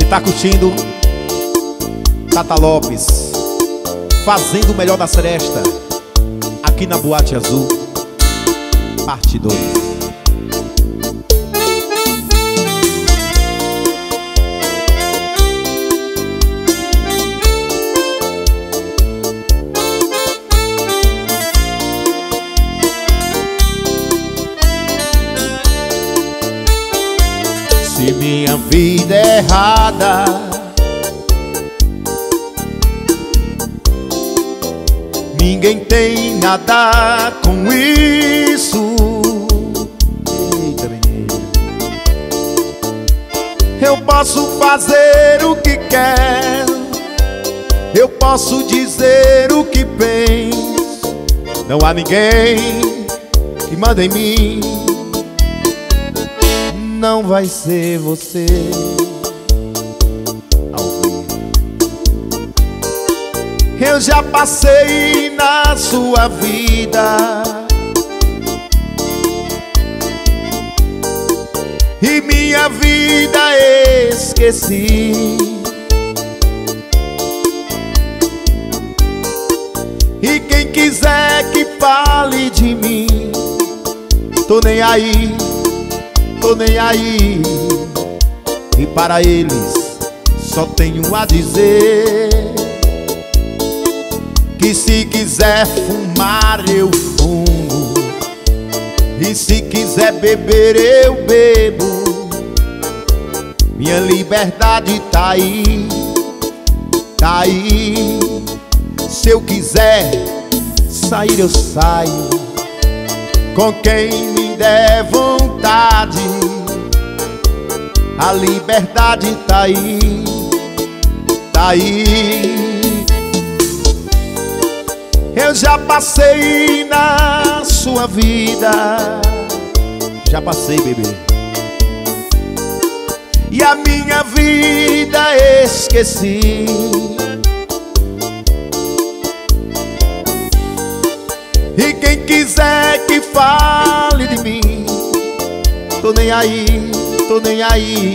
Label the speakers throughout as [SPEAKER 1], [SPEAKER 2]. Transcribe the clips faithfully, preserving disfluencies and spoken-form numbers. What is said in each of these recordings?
[SPEAKER 1] Tá curtindo? Tata Lopes, fazendo o melhor da seresta, aqui na Boate Azul, parte dois. Se minha vida é errada, ninguém tem nada com isso. Eita, menina. Eu posso fazer o que quero, eu posso dizer o que penso. Não há ninguém que manda em mim. Não vai ser você. Eu já passei na sua vida e minha vida esqueci. E quem quiser que fale de mim, tô nem aí, tô nem aí. E para eles só tenho a dizer que se quiser fumar eu fumo, e se quiser beber eu bebo. Minha liberdade tá aí, tá aí. Se eu quiser sair eu saio, com quem me der vontade. A liberdade tá aí, tá aí. Eu já passei na sua vida, já passei, bebê, e a minha vida esqueci. E quem quiser que fale de mim, tô nem aí, tô nem aí.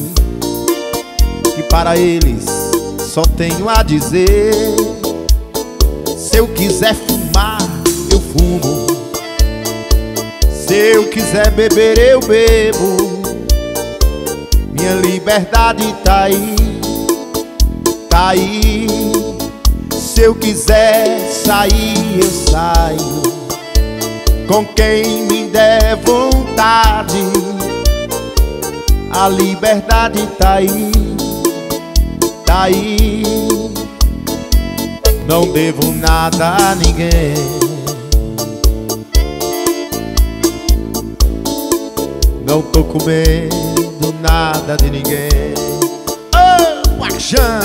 [SPEAKER 1] E para eles só tenho a dizer: se eu quiser fumar, eu fumo. Se eu quiser beber, eu bebo. Minha liberdade tá aí, tá aí. Se eu quiser sair, eu saio, com quem me der vontade. A liberdade tá aí, tá aí. Não devo nada a ninguém, não tô com medo nada de ninguém. Oh, Guaxã!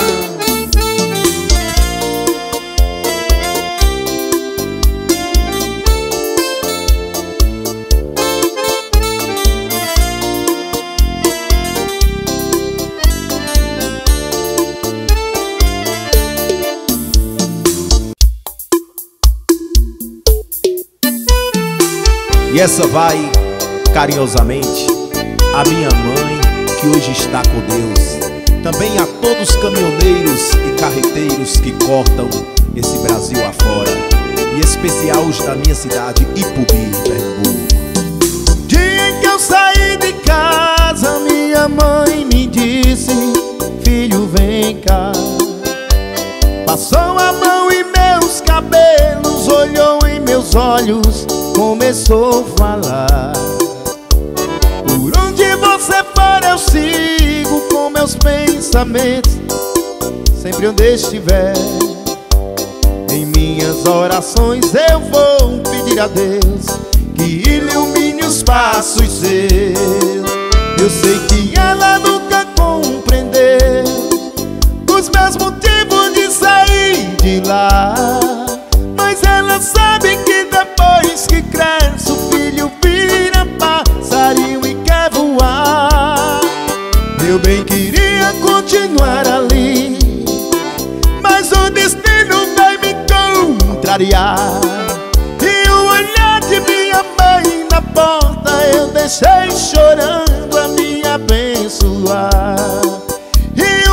[SPEAKER 1] E essa vai carinhosamente a minha mãe, que hoje está com Deus. Também a todos os caminhoneiros e carreteiros que cortam esse Brasil afora, e especial os da minha cidade, Ipubi, Pernambuco.
[SPEAKER 2] Dia que eu saí de casa, minha mãe me disse: filho, vem cá. Passou a mão em meus cabelos, olhou em meus olhos, começou a falar: por onde você for eu sigo com meus pensamentos, sempre onde estiver. Em minhas orações eu vou pedir a Deus que ilumine os passos seus. Eu sei que ela nunca compreendeu os meus motivos de sair de lá, mas ela sabe que depois que cresce o filho vira passarinho e quer voar. Eu bem queria continuar ali, mas o destino vai me contrariar. E o olhar de minha mãe na porta eu deixei chorando a me abençoar. E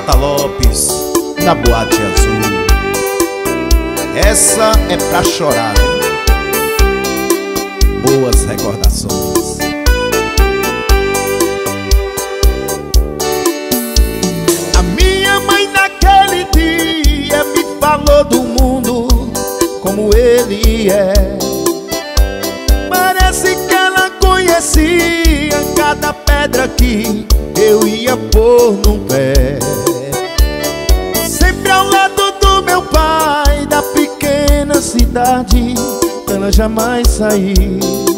[SPEAKER 1] Tata Lopes, na Boate Azul. Essa é pra chorar, viu? Boas recordações.
[SPEAKER 2] A minha mãe naquele dia me falou do mundo como ele é. Parece que ela conhecia cada pedra que eu ia pôr num pé. Sempre ao lado do meu pai, da pequena cidade, ela jamais saiu.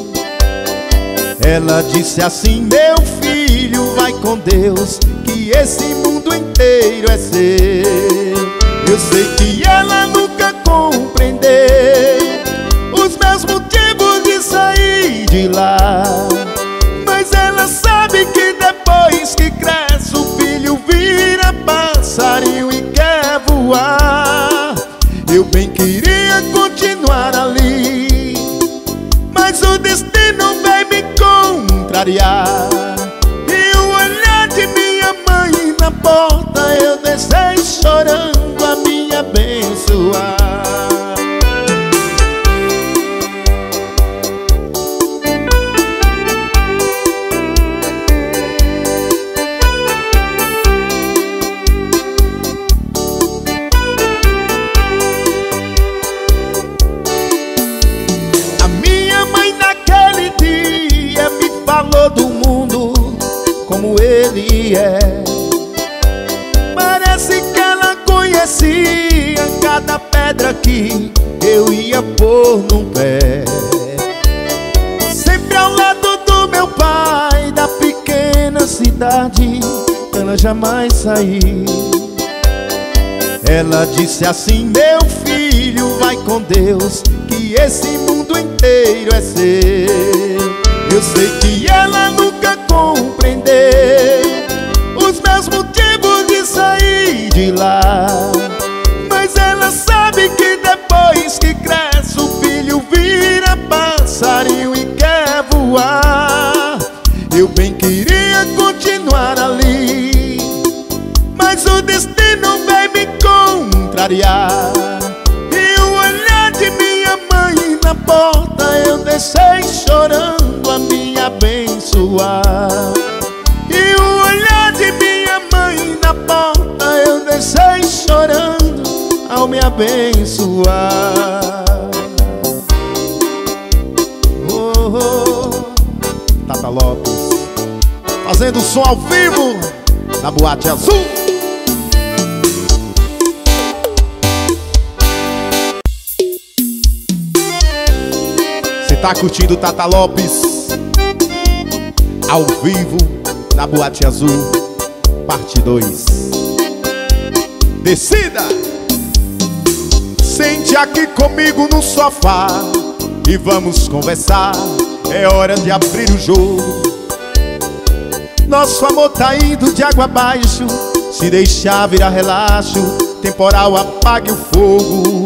[SPEAKER 2] Ela disse assim: meu filho, vai com Deus, que esse mundo inteiro é seu. Eu sei que ela nunca compreendeu os meus motivos de sair de lá, mas ela sabe que depois que cresce o filho vira passarinho e quer voar. Eu bem queria continuar ali, mas o destino veio me contrariar. E o olhar de minha mãe na porta eu deixei chorando a me abençoar. Falou do mundo como ele é. Parece que ela conhecia cada pedra que eu ia pôr num pé. Sempre ao lado do meu pai, da pequena cidade, ela jamais saiu. Ela disse assim: meu filho, vai com Deus, que esse mundo inteiro é seu. Eu sei que ela nunca compreendeu os meus motivos de sair de lá, mas ela sabe que depois que cresce o filho vira passarinho e quer voar. Eu bem queria continuar ali, mas o destino veio me contrariar. E o olhar de minha mãe na porta eu deixei chorando a me abençoar. E o olhar de minha mãe na porta eu deixei chorando ao me abençoar. Oh, oh. Tata Lopes fazendo som ao vivo na Boate Azul.
[SPEAKER 1] Você tá curtindo Tata Lopes ao vivo na Boate Azul, parte dois. Decida! Sente aqui comigo no sofá e vamos conversar. É hora de abrir o jogo. Nosso amor tá indo de água abaixo. Se deixar virar relaxo, temporal apague o fogo.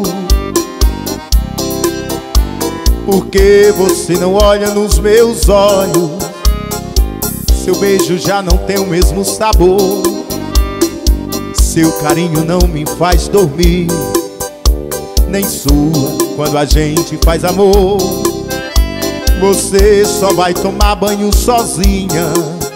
[SPEAKER 1] Por que você não olha nos meus olhos? Seu beijo já não tem o mesmo sabor. Seu carinho não me faz dormir, nem sua quando a gente faz amor. Você só vai tomar banho sozinha.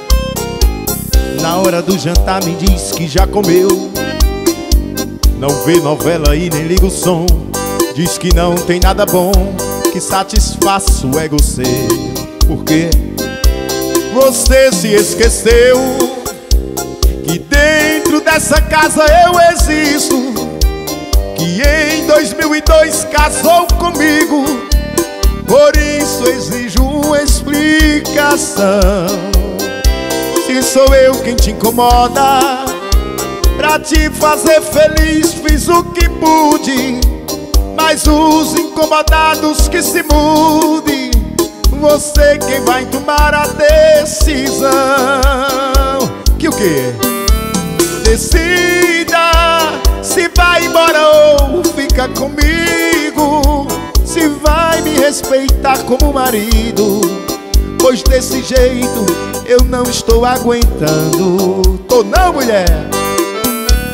[SPEAKER 1] Na hora do jantar me diz que já comeu. Não vê novela e nem liga o som. Diz que não tem nada bom que satisfaça o ego seu. Por quê? Você se esqueceu que dentro dessa casa eu existo, que em dois mil e dois casou comigo. Por isso exijo uma explicação. Se sou eu quem te incomoda, pra te fazer feliz fiz o que pude, mas os incomodados que se mude. Você quem vai tomar a decisão. Que o quê? Decida se vai embora ou fica comigo, se vai me respeitar como marido, pois desse jeito eu não estou aguentando. Tô não, mulher.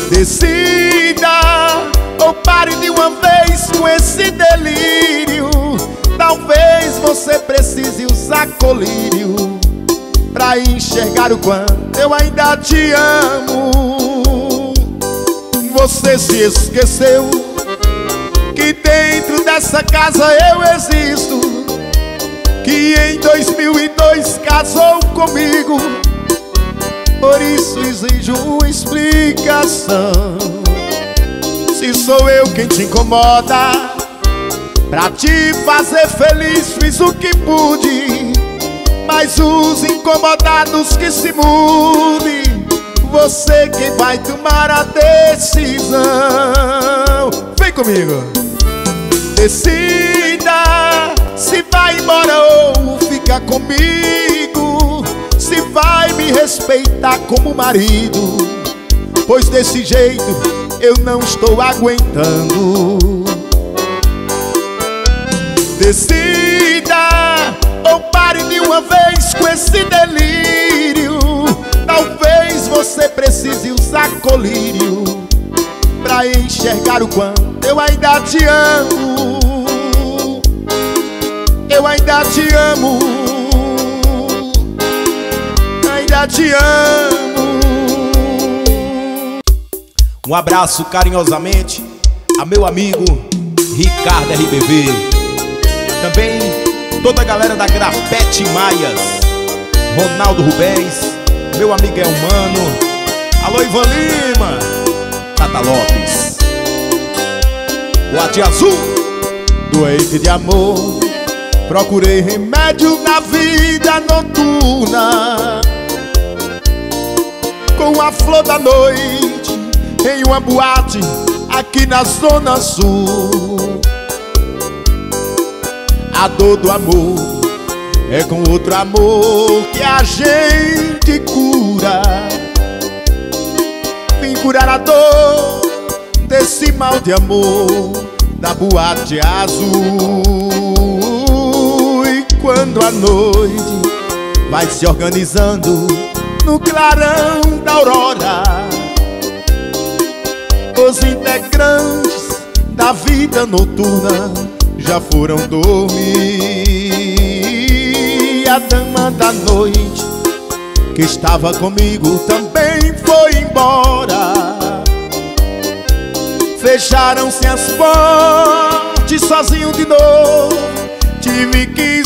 [SPEAKER 2] Decida ou pare de uma vez com esse delírio. Talvez você precise usar colírio pra enxergar o quanto eu ainda te amo. Você se esqueceu que dentro dessa casa eu existo, que em dois mil e dois casou comigo. Por isso exijo uma explicação. Se sou eu quem te incomoda, pra te fazer feliz fiz o que pude, mas os incomodados que se mudem. Você quem vai tomar a decisão. Vem comigo. Decida se vai embora ou fica comigo, se vai me respeitar como marido, pois desse jeito eu não estou aguentando. Decida ou pare de uma vez com esse delírio. Talvez você precise usar colírio pra enxergar o quanto eu ainda te amo. Eu ainda te amo. Ainda te amo.
[SPEAKER 1] Um abraço carinhosamente a meu amigo Ricardo R B V. Também toda a galera da Grafete Maias, Ronaldo Rubens, meu amigo Elmano, alô Ivan Lima, Tata Lopes. Boate Azul.
[SPEAKER 2] Doente de amor, procurei remédio na vida noturna, com a flor da noite em uma boate aqui na Zona Sul. A dor do amor é com outro amor que a gente cura. Vim curar a dor desse mal de amor da Boate Azul. E quando a noite vai se organizando no clarão da aurora, os integrantes da vida noturna já foram dormir. A dama da noite que estava comigo também foi embora. Fecharam-se as portas, sozinho de novo tive que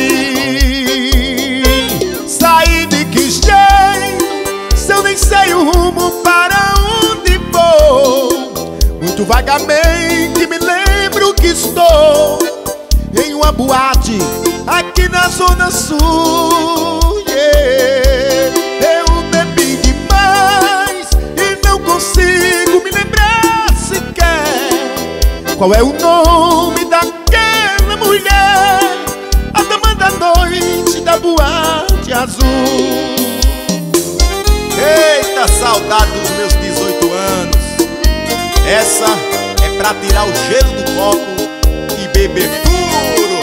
[SPEAKER 2] sair. Sair de que jeito, se eu nem sei o rumo para onde vou? Muito vagamente me lembro que estou em uma boate aqui na Zona Sul. Yeah. Eu bebi demais e não consigo me lembrar sequer qual é o nome daquela mulher, a dama da noite da Boate Azul.
[SPEAKER 1] Eita, saudade dos meus dezoito anos. Essa é pra tirar o gelo do copo e beber puro.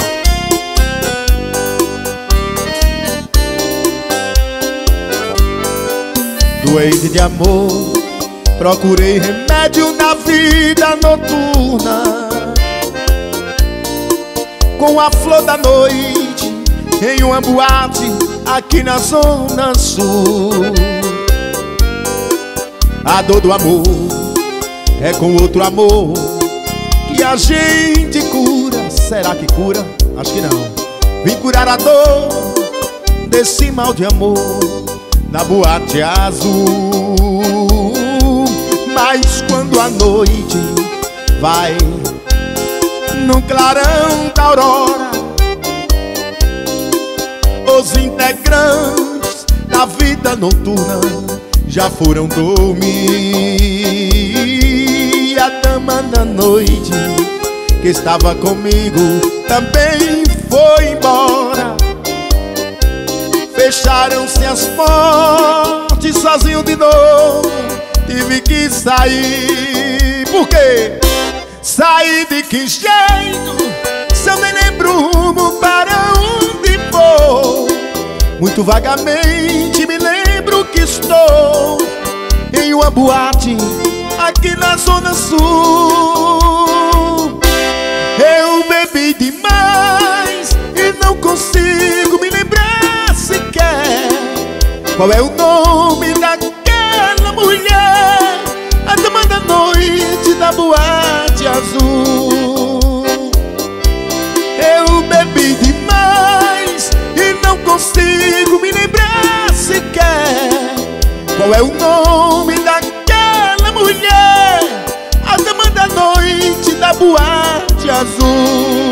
[SPEAKER 2] Doente de amor, procurei remédio na vida noturna, com a flor da noite em uma boate aqui na Zona Sul. A dor do amor é com outro amor que a gente cura. Será que cura? Acho que não. Vim curar a dor desse mal de amor na Boate Azul. Mas quando a noite vai no clarão da aurora, os integrantes da vida noturna já foram dormir. A dama da noite que estava comigo também foi embora. Fecharam-se as portas, sozinho de novo tive que sair. Por quê? Sair de que jeito, se eu nem lembro o rumo para onde vou? Muito vagamente me lembro que estou em uma boate aqui na Zona Sul. Eu bebi demais e não consigo me lembrar sequer qual é o nome daquela mulher, a dama da noite da boate azul. Eu bebi demais e não consigo me lembrar sequer qual é o nome daquela mulher, a dama da noite da boate azul.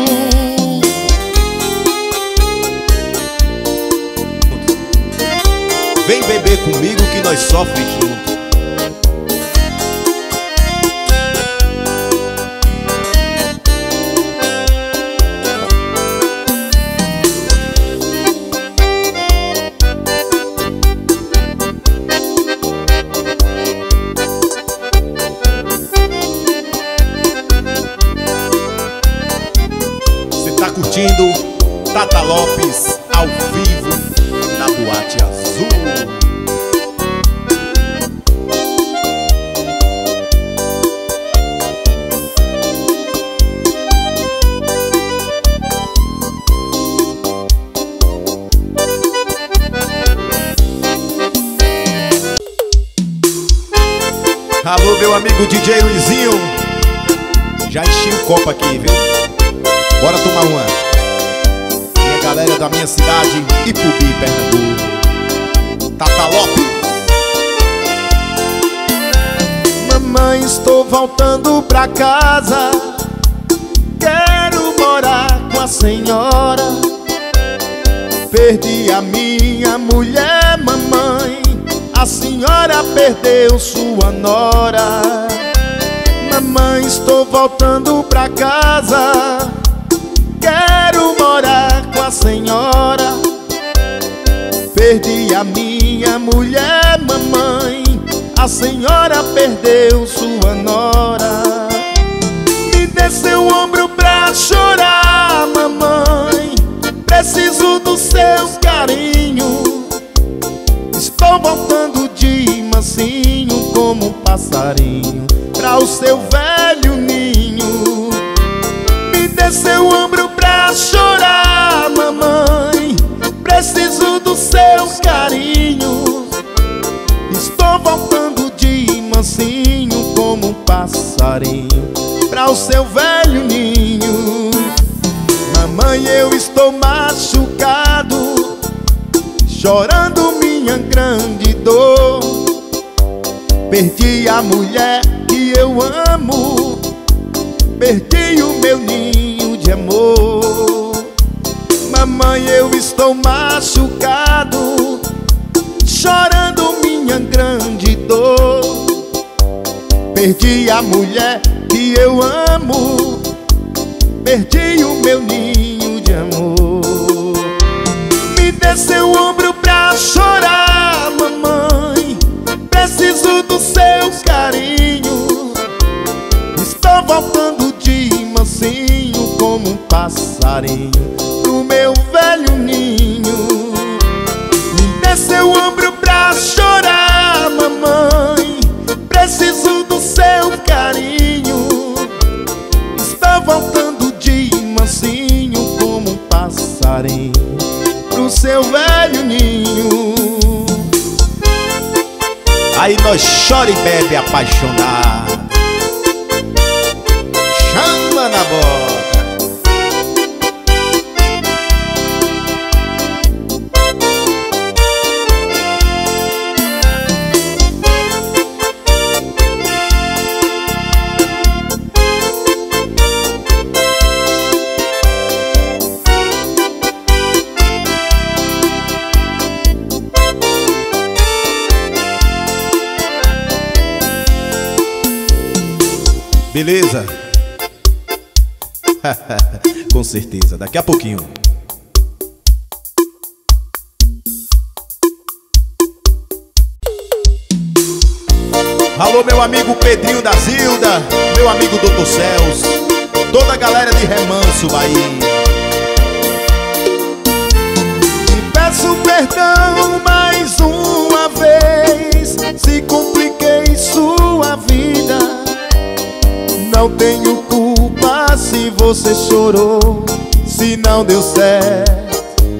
[SPEAKER 1] Vem beber comigo que nós sofremos juntos. Você tá curtindo Tata Lopes ao vivo na Boate Azul. Alô, meu amigo D J Luizinho, já enchi o copo aqui, viu? Bora tomar uma. Minha galera da minha cidade, Ipubi, Pernambuco. Tata Lopes.
[SPEAKER 2] Mamãe, estou voltando pra casa, quero morar com a senhora. Perdi a minha mulher, mamãe, a senhora perdeu sua nora. Mamãe, estou voltando pra casa, quero morar com a senhora. Perdi a minha mulher, mamãe, a senhora perdeu sua nora. Me dê seu ombro pra chorar, mamãe, preciso dos seus carinhos. Estou voltando de mansinho como um passarinho pra o seu velho ninho. Me dê seu ombro pra chorar, mamãe, preciso dos seus carinhos. Estou voltando de mansinho como um passarinho pra o seu velho ninho. Mamãe, eu estou machucado, chorando minha grande dor. Perdi a mulher que eu amo, perdi o meu ninho de amor. Mamãe, eu estou machucado, chorando minha grande dor. Perdi a mulher que eu amo, perdi o meu ninho de amor. Me dê seu ombro pra chorar, mamãe, preciso dos seus carinhos. Estou voltando de mansinho como um passarinho pro meu velho ninho. Me dê seu ombro pra chorar, mamãe, preciso do seu carinho. Estou voltando de mansinho como um passarinho pro seu velho ninho.
[SPEAKER 1] Aí nós chora e bebe apaixonado. Chama na bota. Beleza? Com certeza, daqui a pouquinho. Alô, meu amigo Pedrinho da Zilda, meu amigo doutor Celso, toda a galera de Remanso, Bahia.
[SPEAKER 2] Me peço perdão mais uma vez se compliquei sua vida. Não tenho culpa se você chorou, se não deu certo.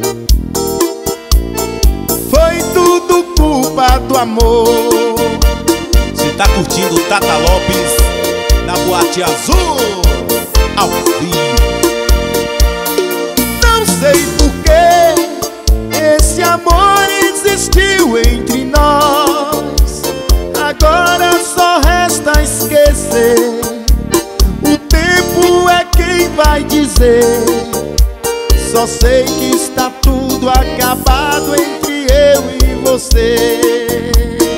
[SPEAKER 2] Foi tudo culpa do amor.
[SPEAKER 1] Você tá curtindo Tata Lopes na Boate Azul ao vivo.
[SPEAKER 2] Não sei por que esse amor existiu entre nós. Agora só resta esquecer. O tempo é quem vai dizer. Só sei que está tudo acabado entre eu e você.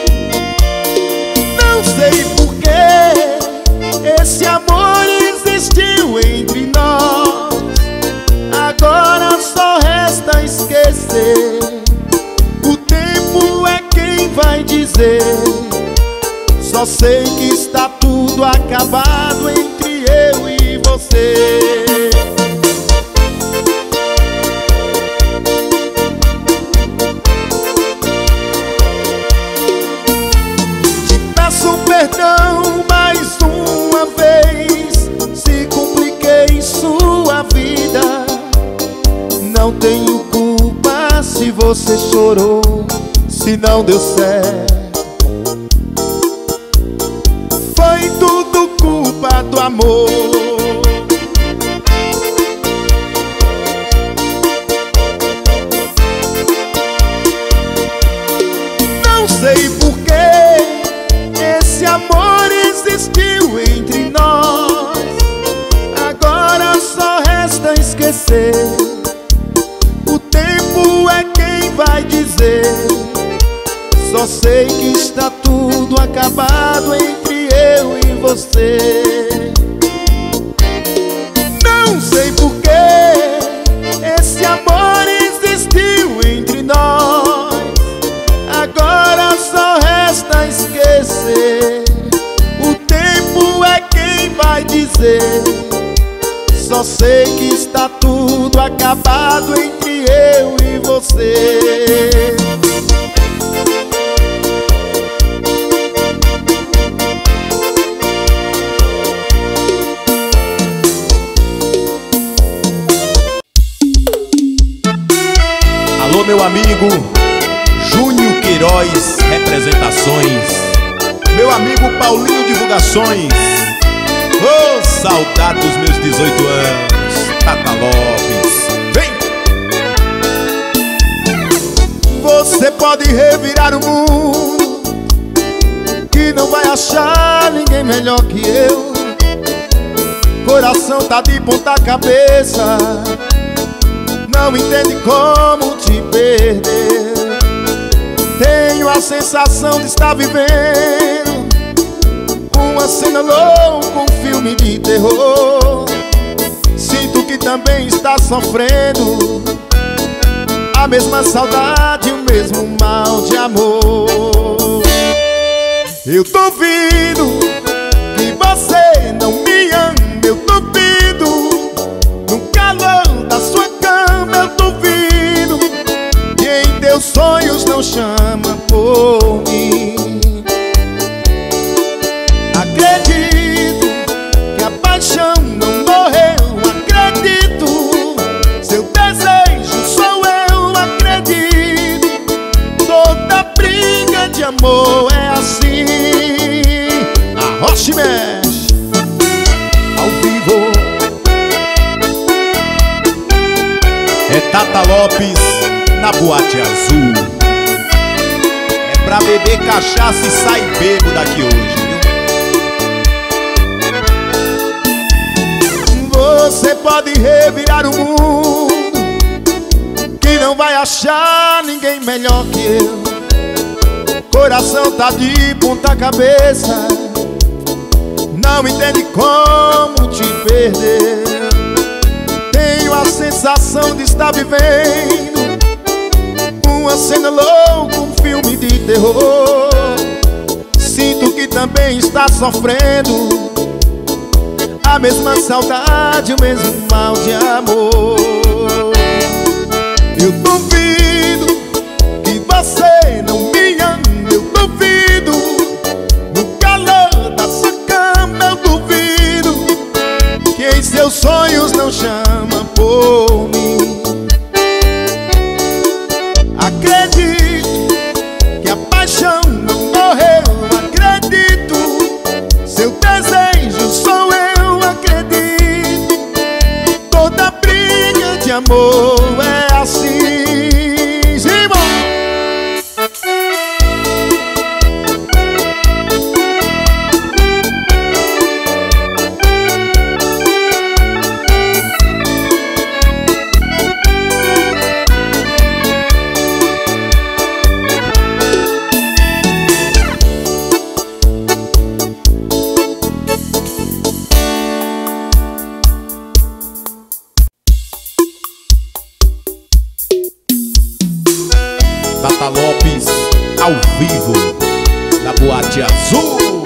[SPEAKER 2] Não sei por que esse amor existiu entre nós. Agora só resta esquecer. O tempo é quem vai dizer. Só sei que está tudo acabado entre eu e você. Perdão mais uma vez se compliquei sua vida. Não tenho culpa se você chorou, se não deu certo. Foi tudo culpa do amor. Não sei por que esse amor existiu entre nós. Agora só resta esquecer. O tempo é quem vai dizer. Só sei que está tudo acabado entre eu e você. Não sei por que esse amor existiu entre nós. Agora só resta esquecer. O tempo é quem vai dizer. Só sei que está tudo acabado entre eu e você.
[SPEAKER 1] Alô, meu amigo Júnior Queiroz Representações, meu amigo Paulinho Divulgações. Oh, saudade dos meus dezoito anos, Tata Lopes, vem!
[SPEAKER 2] Você pode revirar o mundo, que não vai achar ninguém melhor que eu. Coração tá de ponta cabeça, não entende como te perder. Tenho a sensação de estar vivendo uma cena louca, um filme de terror. Sinto que também está sofrendo a mesma saudade, o mesmo mal de amor. Eu duvido que você não me ama. Eu duvido no calor da sua cama. Eu duvido que em teus sonhos não chama por mim. Acredito que a paixão não morreu. Acredito, seu desejo sou eu. Acredito, toda briga de amor é assim. A Roche mexe ao vivo.
[SPEAKER 1] É Tata Lopes na Boate Azul. É pra beber cachaça e sair bêbado daqui hoje, viu?
[SPEAKER 2] Você pode revirar o mundo, que não vai achar ninguém melhor que eu. Coração tá de ponta cabeça, não entende como te perder. Tenho a sensação de estar vivendo uma cena louca, um filme de terror. Sinto que também está sofrendo a mesma saudade, o mesmo mal de amor. Eu duvido que você não me ame. Eu duvido, no calor da sua cama. Eu duvido que em seus sonhos não chama por mim. Acredito que a paixão não morreu. Acredito, seu desejo sou eu. Acredito, toda briga de amor é assim.
[SPEAKER 1] Tata Lopes, ao vivo, na Boate Azul.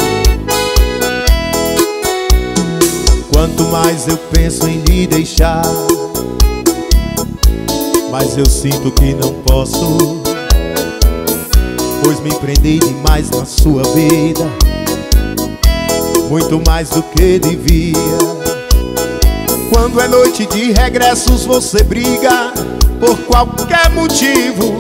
[SPEAKER 2] Quanto mais eu penso em lhe deixar, mas eu sinto que não posso, pois me prendei demais na sua vida, muito mais do que devia. Quando é noite de regressos você briga por qualquer motivo.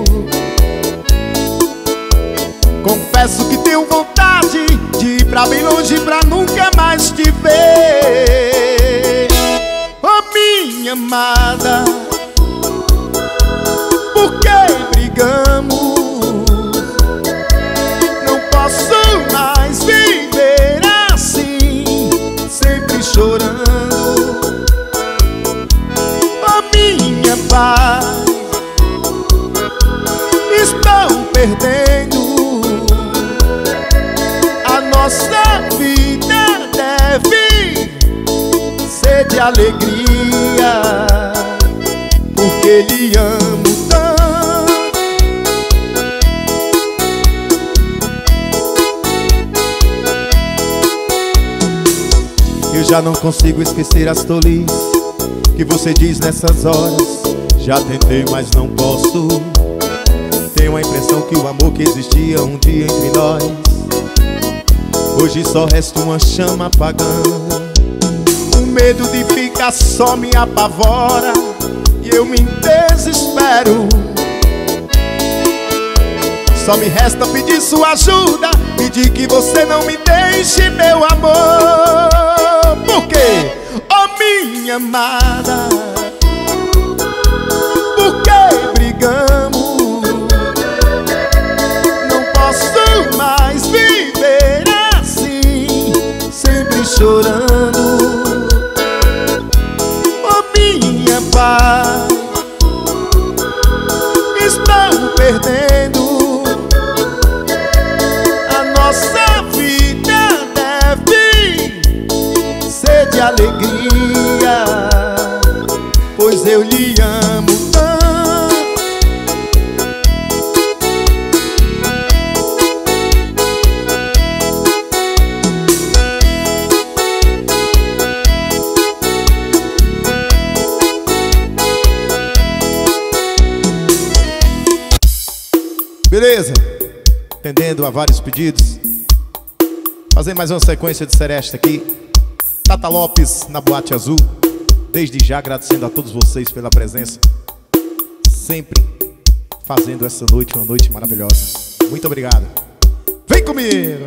[SPEAKER 2] Confesso que tenho vontade de ir pra bem longe pra nunca mais te ver. Oh, minha amada, por que brigamos? Não posso mais viver assim, sempre chorando. Oh, minha paz, estou perdendo. Nossa vida deve ser de alegria, porque lhe amo tanto. Eu já não consigo esquecer as tolices que você diz nessas horas. Já tentei, mas não posso. Tenho a impressão que o amor que existia um dia entre nós hoje só resta uma chama apagando. O medo de ficar só me apavora e eu me desespero. Só me resta pedir sua ajuda, pedir que você não me deixe, meu amor. Por quê? Oh, minha amada, por que brigamos? Não posso mais viver chorando. Oh, minha paz, estou perdendo. A nossa vida deve ser de alegria, pois eu lhe amo tanto. Beleza? Atendendo a vários pedidos. Fazer mais uma sequência de seresta aqui. Tata Lopes na Boate Azul. Desde já agradecendo a todos vocês pela presença, sempre fazendo essa noite uma noite maravilhosa. Muito obrigado. Vem comigo!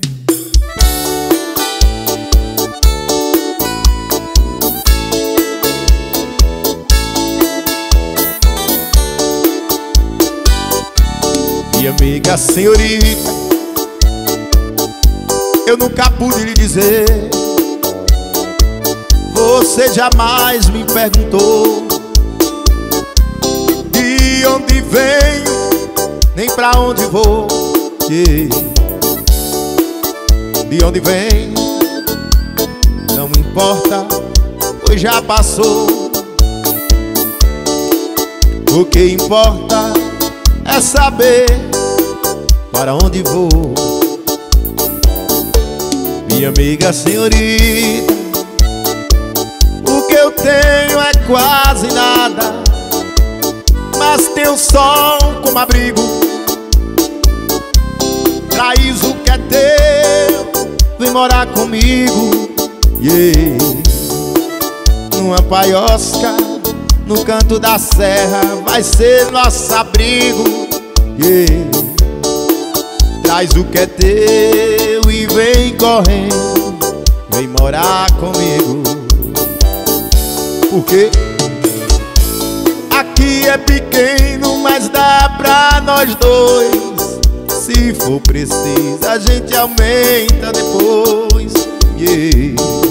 [SPEAKER 2] Minha amiga senhorita, eu nunca pude lhe dizer. Você jamais me perguntou de onde venho, nem pra onde vou. De onde venho não importa, pois já passou. O que importa é saber para onde vou. Minha amiga senhorita, o que eu tenho é quase nada, mas tem o sol como abrigo. Traz o que é teu, vem morar comigo, yeah. Numa paiosca, no canto da serra, vai ser nosso abrigo, yeah. Traz o que é teu e vem correndo, vem morar comigo. Por quê? Aqui é pequeno, mas dá pra nós dois. Se for preciso, a gente aumenta depois, yeah.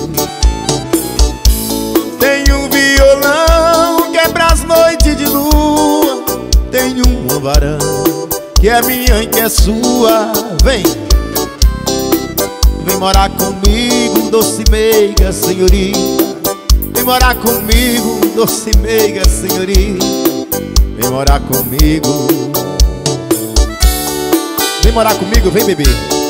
[SPEAKER 2] Tem um violão que é pras noites de lua. Tem uma varanda que é minha e que é sua. Vem, vem morar comigo, doce meiga senhorita. Vem morar comigo, doce meiga senhorita. Vem morar comigo. Vem morar comigo, vem beber.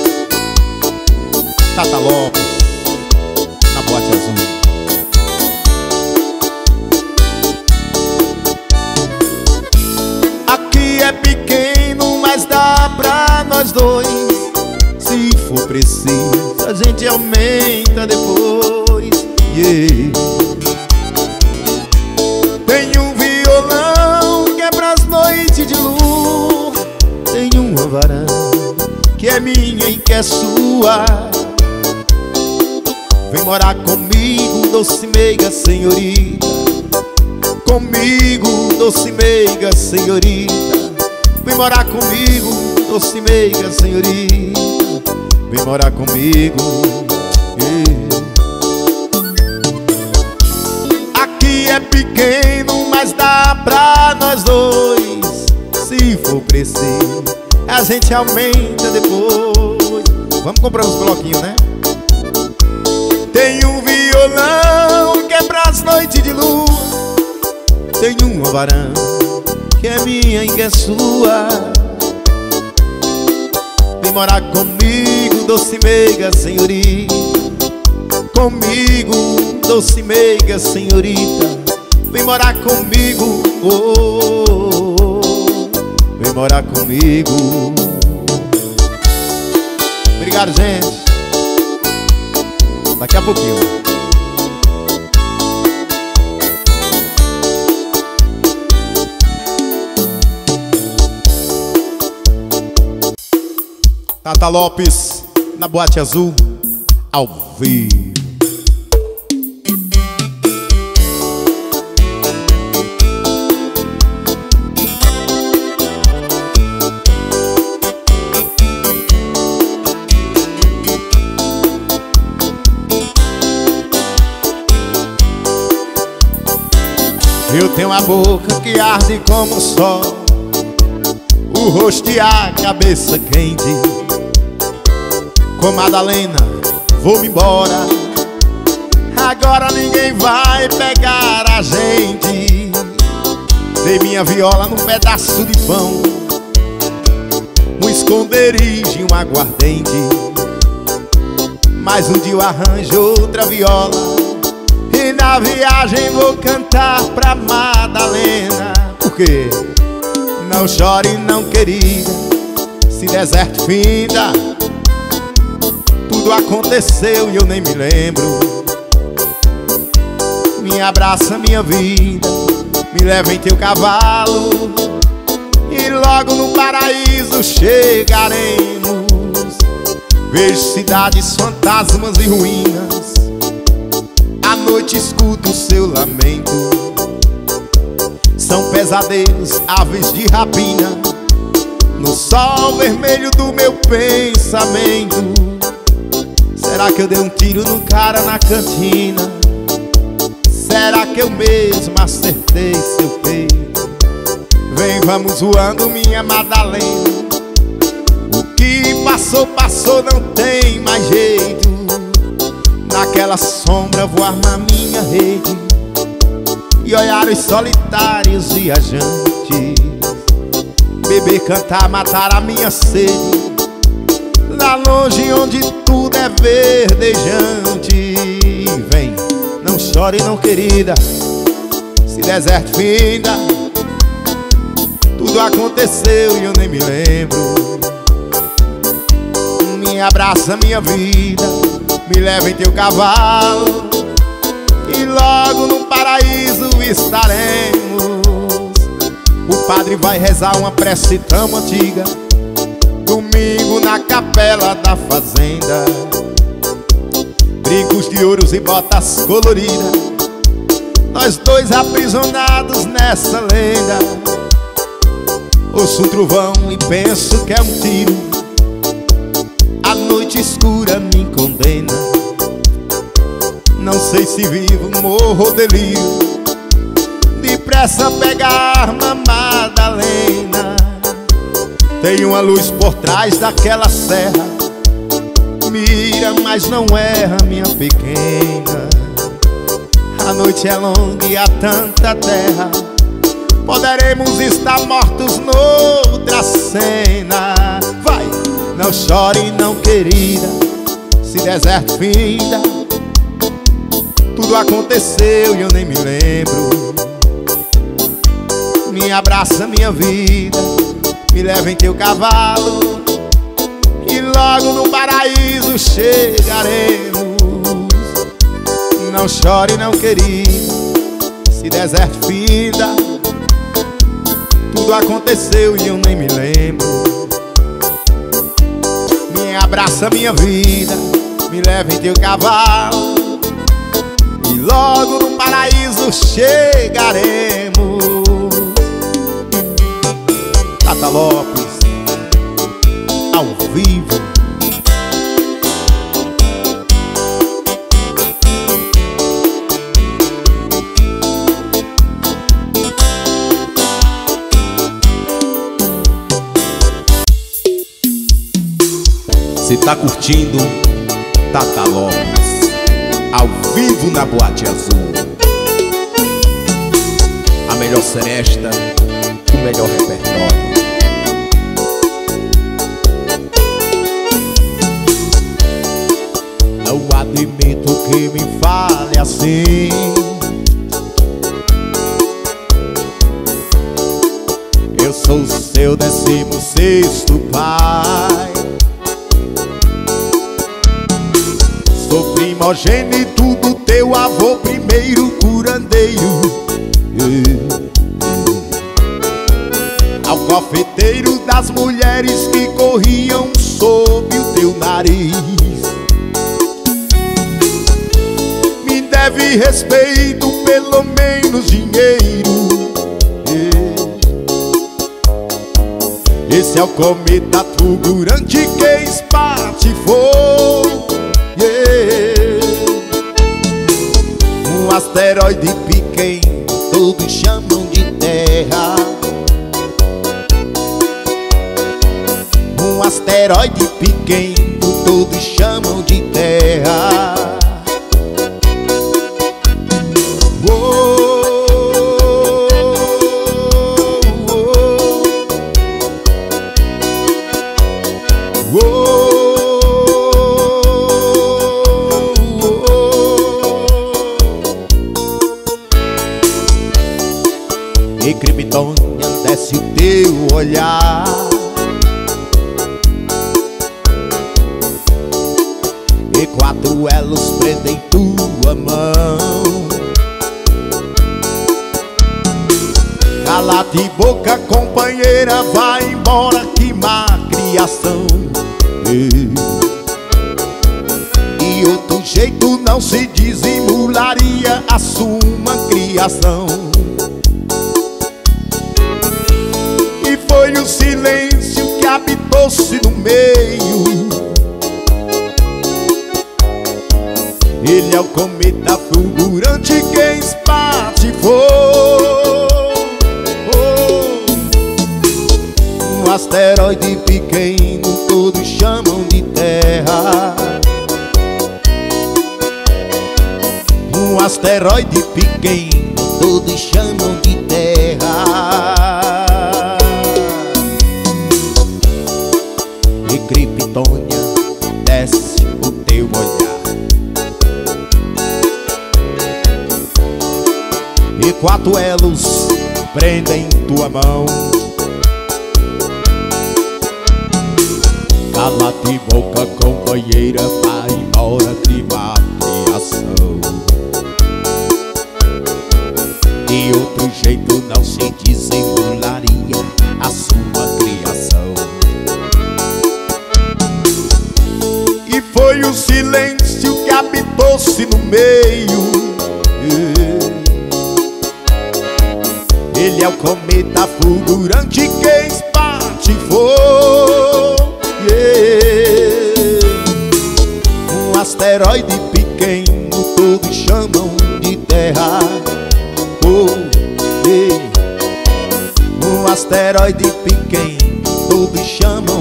[SPEAKER 2] Tata Lopes, na Boate Azul. Aqui é pequeno, mas dá pra nós dois. Se for preciso, a gente aumenta depois, yeah. Tem um violão que é pras noites de lua. Tem uma varanda que é minha e que é sua. Vem morar comigo, doce meiga senhorita. Comigo, doce meiga senhorita. Vem morar comigo, doce meiga senhorita. Vem morar comigo, yeah. Aqui é pequeno, mas dá pra nós dois. Se for preciso, a gente aumenta depois. Vamos comprar uns bloquinhos, né? Tem um violão que é pras noites de lua. Tem uma varanda que é minha e que é sua. Vem morar comigo, doce meiga senhorita. Comigo, doce meiga senhorita. Vem morar comigo, oh, oh, oh. Vem morar comigo. Obrigado, gente. Daqui a pouquinho. Tata Lopes, na Boate Azul, ao vivo. Eu tenho a boca que arde como o sol, o rosto e a cabeça quente. Com Madalena, vou-me embora. Agora ninguém vai pegar a gente. Dei minha viola num pedaço de pão, um esconderijo e um aguardente. Mas um dia eu arranjo outra viola e na viagem vou cantar pra Madalena. Por quê? Não chore não, querida, se deserto finda. Tudo aconteceu e eu nem me lembro. Me abraça minha vida, me leva em teu cavalo e logo no paraíso chegaremos. Vejo cidades, fantasmas e ruínas. À noite escuto o seu lamento. São pesadelos, aves de rapina, no sol vermelho do meu pensamento. Será que eu dei um tiro no cara na cantina? Será que eu mesmo acertei seu peito? Vem, vamos voando, minha Madalena. O que passou, passou, não tem mais jeito. Naquela sombra voar na minha rede e olhar os solitários viajantes. Beber, cantar, matar a minha sede, lá longe onde tudo é verdejante. Vem, não chore não, querida, se deserto finda. Tudo aconteceu e eu nem me lembro. Me abraça minha vida, me leva em teu cavalo, e logo no paraíso estaremos. O padre vai rezar uma prece tão antiga, domingo na capela da fazenda. Brincos de ouros e botas coloridas, nós dois aprisionados nessa lenda. Ouço um trovão e penso que é um tiro, a noite escura me condena. Não sei se vivo, morro ou delírio, depressa pega a arma Madalena. Tem uma luz por trás daquela serra, mira, mas não erra, minha pequena. A noite é longa e há tanta terra, poderemos estar mortos noutra cena. Vai! Não chore não, querida, se deserto finda. Tudo aconteceu e eu nem me lembro. Me abraça minha vida, me leva em teu cavalo, e logo no paraíso chegaremos. Não chore não, querida, se deserto finda. Tudo aconteceu e eu nem me lembro. Me abraça minha vida, me leva em teu cavalo, e logo no paraíso chegaremos. Tata Lopes, ao vivo.
[SPEAKER 1] Você tá curtindo Tata Lopes, ao vivo na Boate Azul. A melhor seresta, o melhor repertório.
[SPEAKER 2] Não admito que me fale assim. Eu sou seu décimo sexto pai, sou primogênito do teu avô, primeiro curandeiro. Alcofeteiro das mulheres que corriam sob o teu nariz. Me deve respeito, pelo menos dinheiro. Esse é o cometa fulgurante que espatifou, yeah. Um asteroide pequeno, todos chamam de Terra. Um asteroide pequeno, todos chamam de Terra. E Kryptônia, desce o teu olhar, e quatro elos prendem tua mão. Cala-te boca, companheira, vai embora, que má criação. E outro jeito não se dissimularia a sua criação. Foi o silêncio que habitou-se no meio. Ele é o cometa fulgurante que espatifou, oh. Um asteroide pequeno, todos chamam de Terra. Um asteroide pequeno, todos chamam de Terra. E Kryptônia, desce o teu olhar, e quatro elos prendem tua mão.
[SPEAKER 1] Cala de boca, companheira, vai embora de má criação. De outro jeito não se desenrolaria a sua criação.
[SPEAKER 2] E foi o silêncio que habitou-se no meio.
[SPEAKER 1] Ele é o cometa fulgurante que espatifou, yeah.
[SPEAKER 2] Um asteroide pequeno todos chamam de terra, oh, yeah.
[SPEAKER 1] Um asteroide pequeno todos chamam.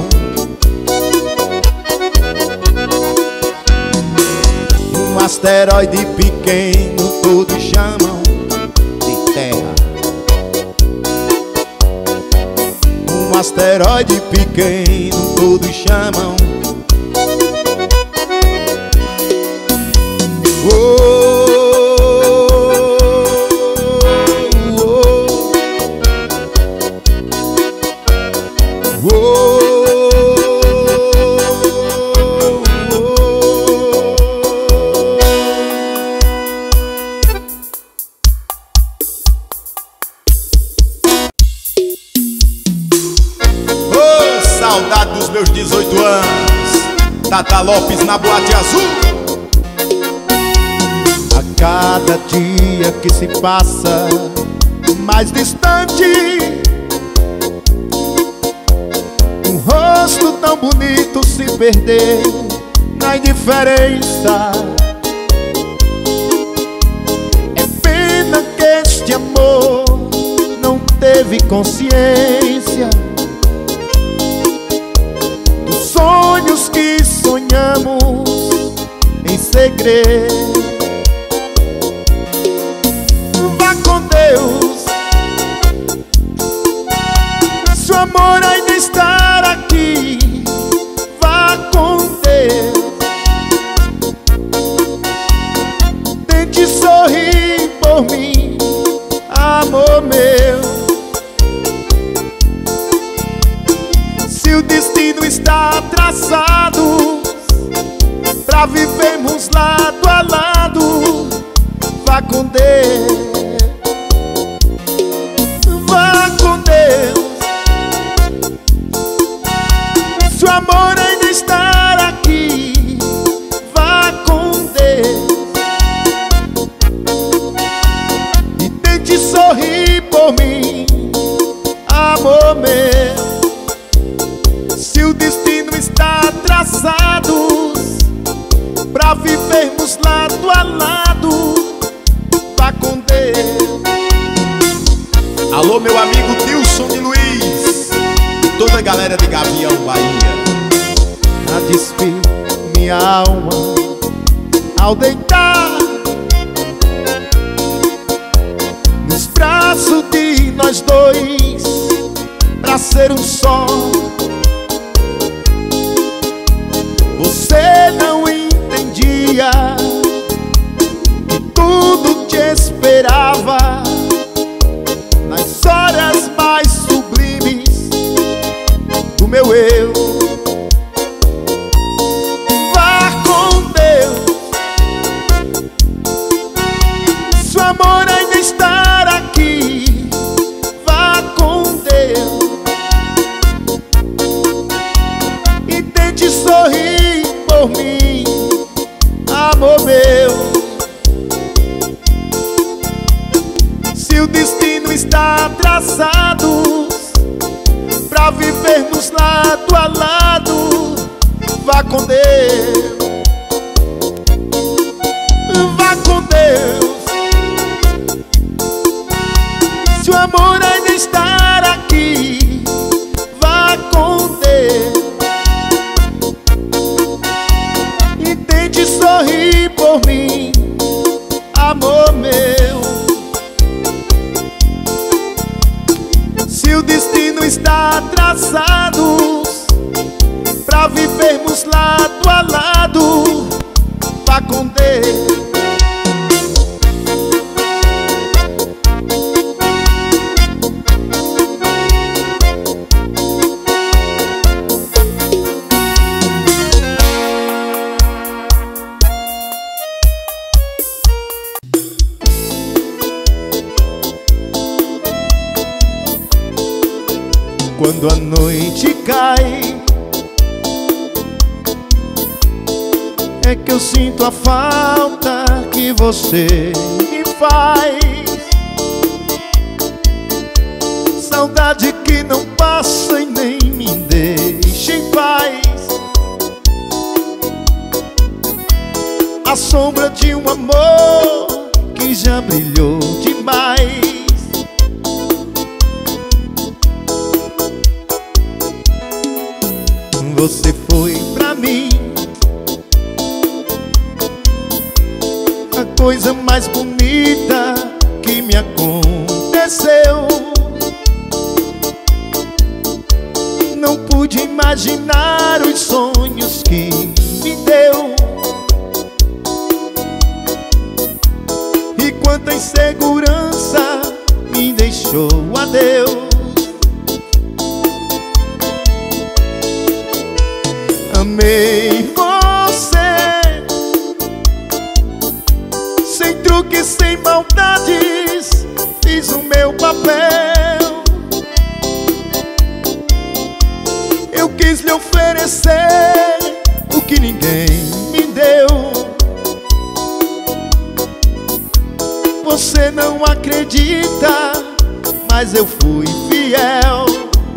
[SPEAKER 2] Um asteroide pequeno todos chamam de terra. Um asteroide pequeno todos chamam. Oh, oh, oh, oh.
[SPEAKER 1] Saudade dos meus dezoito anos, Tata Lopes na Boate Azul.
[SPEAKER 2] A cada dia que se passa mais distante, um rosto tão bonito se perdeu na indiferença. É pena que este amor não teve consciência dos sonhos que sonhamos em segredo. Vá com Deus, se o amor ainda estar aqui. Vá com Deus, tente sorrir por mim, amor meu. Se o destino está traçado pra vivermos lado a lado, vá com Deus. Vá com Deus, se o amor ainda estar aqui. Vá com Deus e tente sorrir por mim, amor meu. Se o destino está traçado pra vivermos lado a lado, vá com Deus.
[SPEAKER 1] Alô, meu amigo Dilson de Luiz e toda a galera de Gavião, Bahia.
[SPEAKER 2] A despir minha alma ao deitar nos braços de nós dois, pra ser um só. Você não entendia que tudo te esperava nas horas mais sublimes do meu eu. Vá com Deus, se o amor ainda estar aqui. Vá com Deus e tente sorrir por mim, amor meu. Se o destino está traçado pra vivermos lado a lado, vá com Deus. Vá com Deus, se o amor ainda estar aqui. Vá com Deus e tente sorrir por mim, amor meu. Se o destino está traçado pra vivermos lado a lado, vá com Deus. Quando a noite cai, é que eu sinto a falta que você me faz. Saudade que não passa e nem me deixa em paz. A sombra de um amor que já brilhou demais. Você foi pra mim a coisa mais bonita que me aconteceu. Não pude imaginar os sonhos que me deu. E quanta insegurança me deixou, adeus. Amei você, sem truque, sem maldades, fiz o meu papel. Eu quis lhe oferecer o que ninguém me deu. Você não acredita, mas eu fui fiel.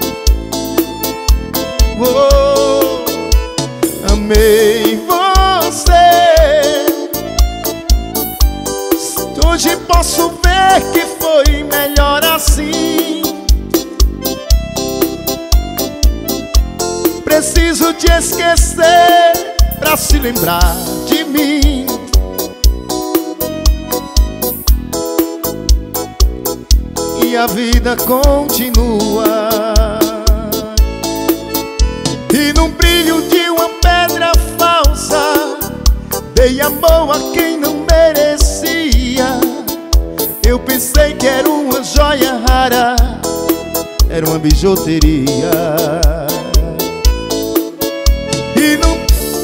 [SPEAKER 2] Oh, amei você. Hoje posso ver que foi melhor assim. Preciso te esquecer pra se lembrar de mim. E a vida continua. E num brilho de uma pedra falsa, dei a mão a quem não merecia. Eu pensei que era uma joia rara, era uma bijuteria. E não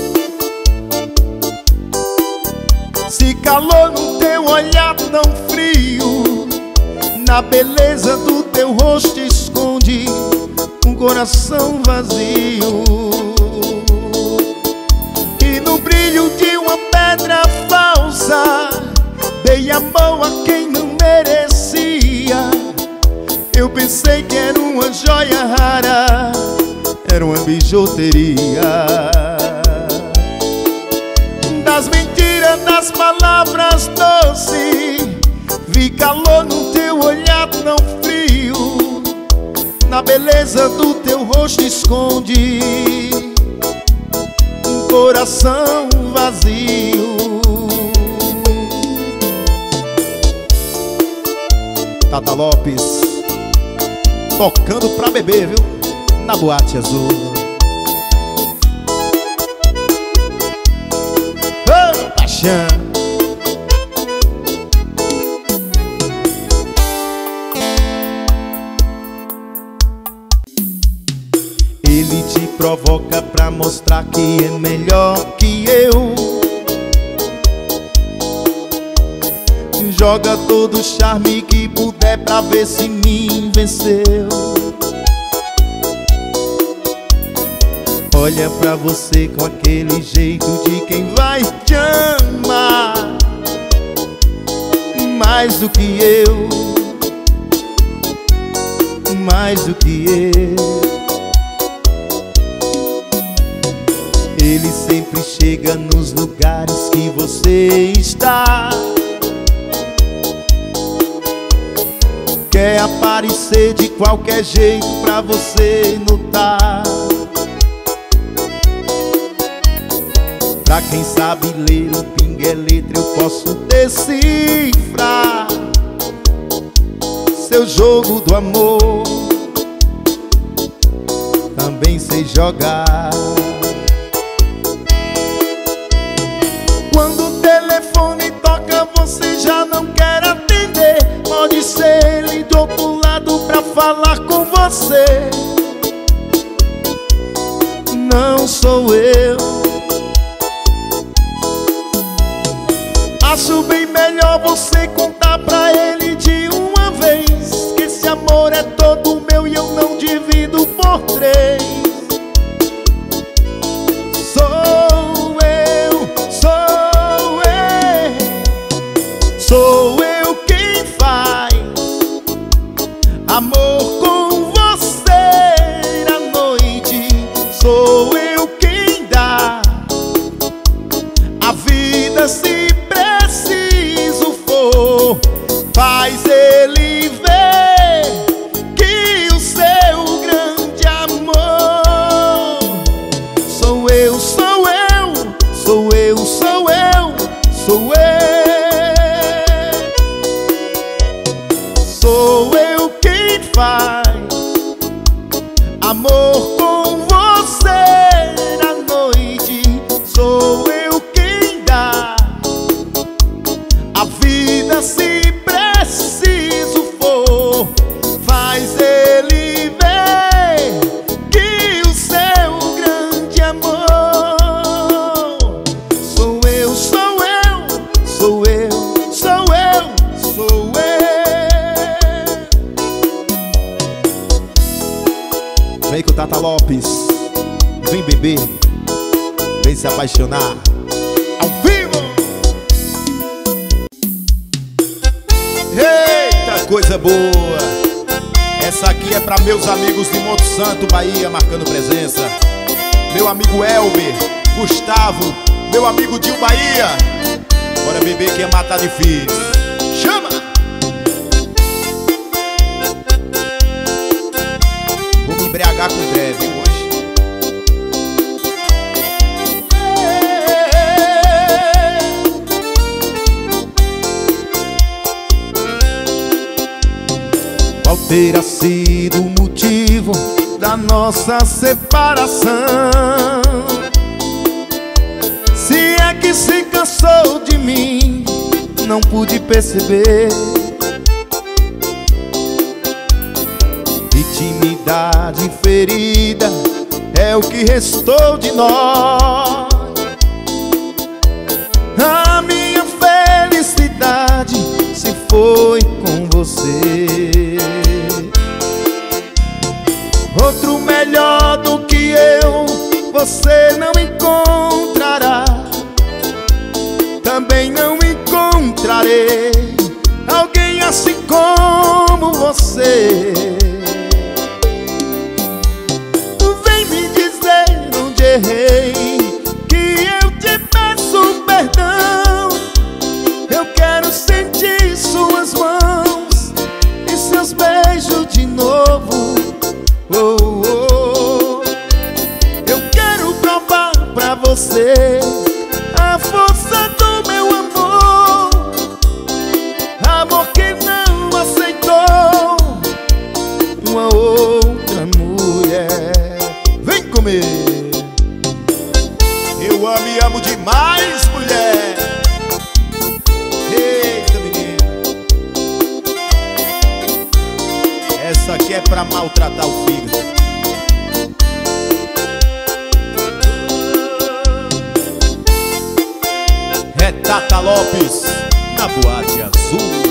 [SPEAKER 2] se calou no teu olhar tão frio, na beleza do teu rosto esconde um coração vazio. E no brilho de uma pedra falsa, dei a mão a quem não merecia. Eu pensei que era uma joia rara, era uma bijuteria. Das mentiras, das palavras doces, vi calor no teu olhar tão frio, na beleza do teu rosto esconde um coração vazio.
[SPEAKER 1] Tata Lopes, tocando pra beber, viu? Na Boate Azul.
[SPEAKER 2] Oh, paixão. Ele te provoca pra mostrar que é melhor que eu. Joga todo o charme que puder pra ver se me venceu. Olha pra você com aquele jeito de quem vai te amar mais do que eu, mais do que eu. Ele sempre chega nos lugares que você está. Quer aparecer de qualquer jeito pra você notar. Pra quem sabe ler o pingue é letra, eu posso decifrar seu jogo do amor. Também sei jogar. Quando o telefone toca, você já não quer atender. Pode ser ele do outro lado pra falar com você. Não sou eu. Acho bem melhor você contar pra ele de uma vez que esse amor é todo meu e eu não divido três. Sou eu, sou eu, sou eu quem faz amor com você à noite. Sou eu quem dá a vida se preciso for. Faz ele ver que o seu grande amor sou eu, sou eu, sou eu, sou eu, sou eu. Sou eu quem faz amor com você na noite. Sou eu quem dá a vida se preciso for. Faz ele ver que o seu grande amor sou eu, sou eu, sou eu, sou eu, sou eu.
[SPEAKER 1] Vem com o Tata Lopes, vem beber, vem se apaixonar ao vivo. Eita, coisa boa! Essa aqui é pra meus amigos de Monte Santo, Bahia, marcando presença. Meu amigo Elber, Gustavo, meu amigo Dil Bahia. Bora beber que é matar difícil. Chama! Vou me embriagar com breve hoje.
[SPEAKER 2] Qual terá sido o motivo da nossa separação? Se é que se cansou de mim, não pude perceber. Intimidade ferida é o que restou de nós. A minha felicidade se foi com você. Outro melhor do que eu você não encontrará. Também não encontrarei alguém assim como você. Vem me dizer onde errei, que eu te peço perdão. Eu quero sentir suas mãos e seus beijos de novo. Oh, oh. Eu quero provar pra você a força do meu amor, amor que não aceitou uma outra mulher. Vem comer.
[SPEAKER 1] Eu amo e amo demais, mulher. Eita, menina. Essa aqui é pra maltratar o fígado. É Tata Lopes na Boate Azul.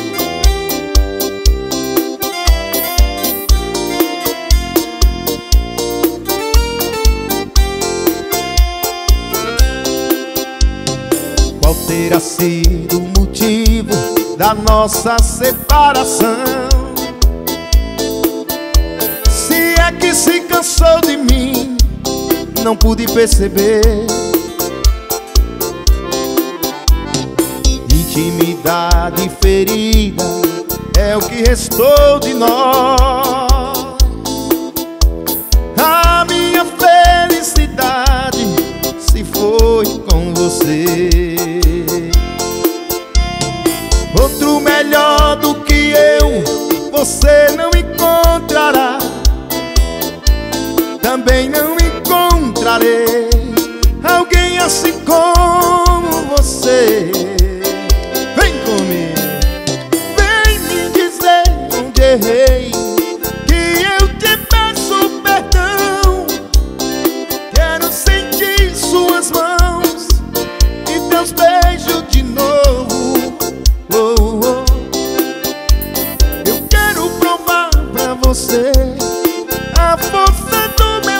[SPEAKER 2] Qual terá sido o motivo da nossa separação? Se é que se cansou de mim, não pude perceber. Intimidade ferida é o que restou de nós. A minha felicidade se foi com você. Outro melhor do que eu você não encontrará. Também não encontrarei alguém assim como você. Vem comigo, vem me dizer onde errei, que eu te peço perdão. Quero sentir suas mãos e teus beijos de novo. Oh, oh. Eu quero provar pra você a força do meu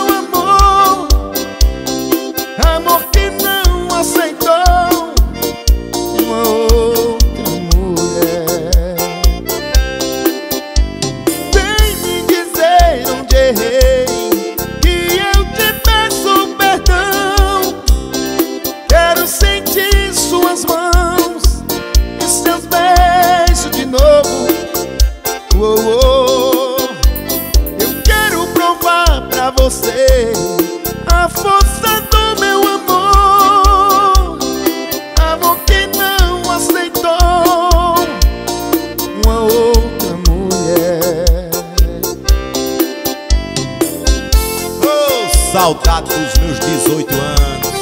[SPEAKER 1] saudade dos meus dezoito anos.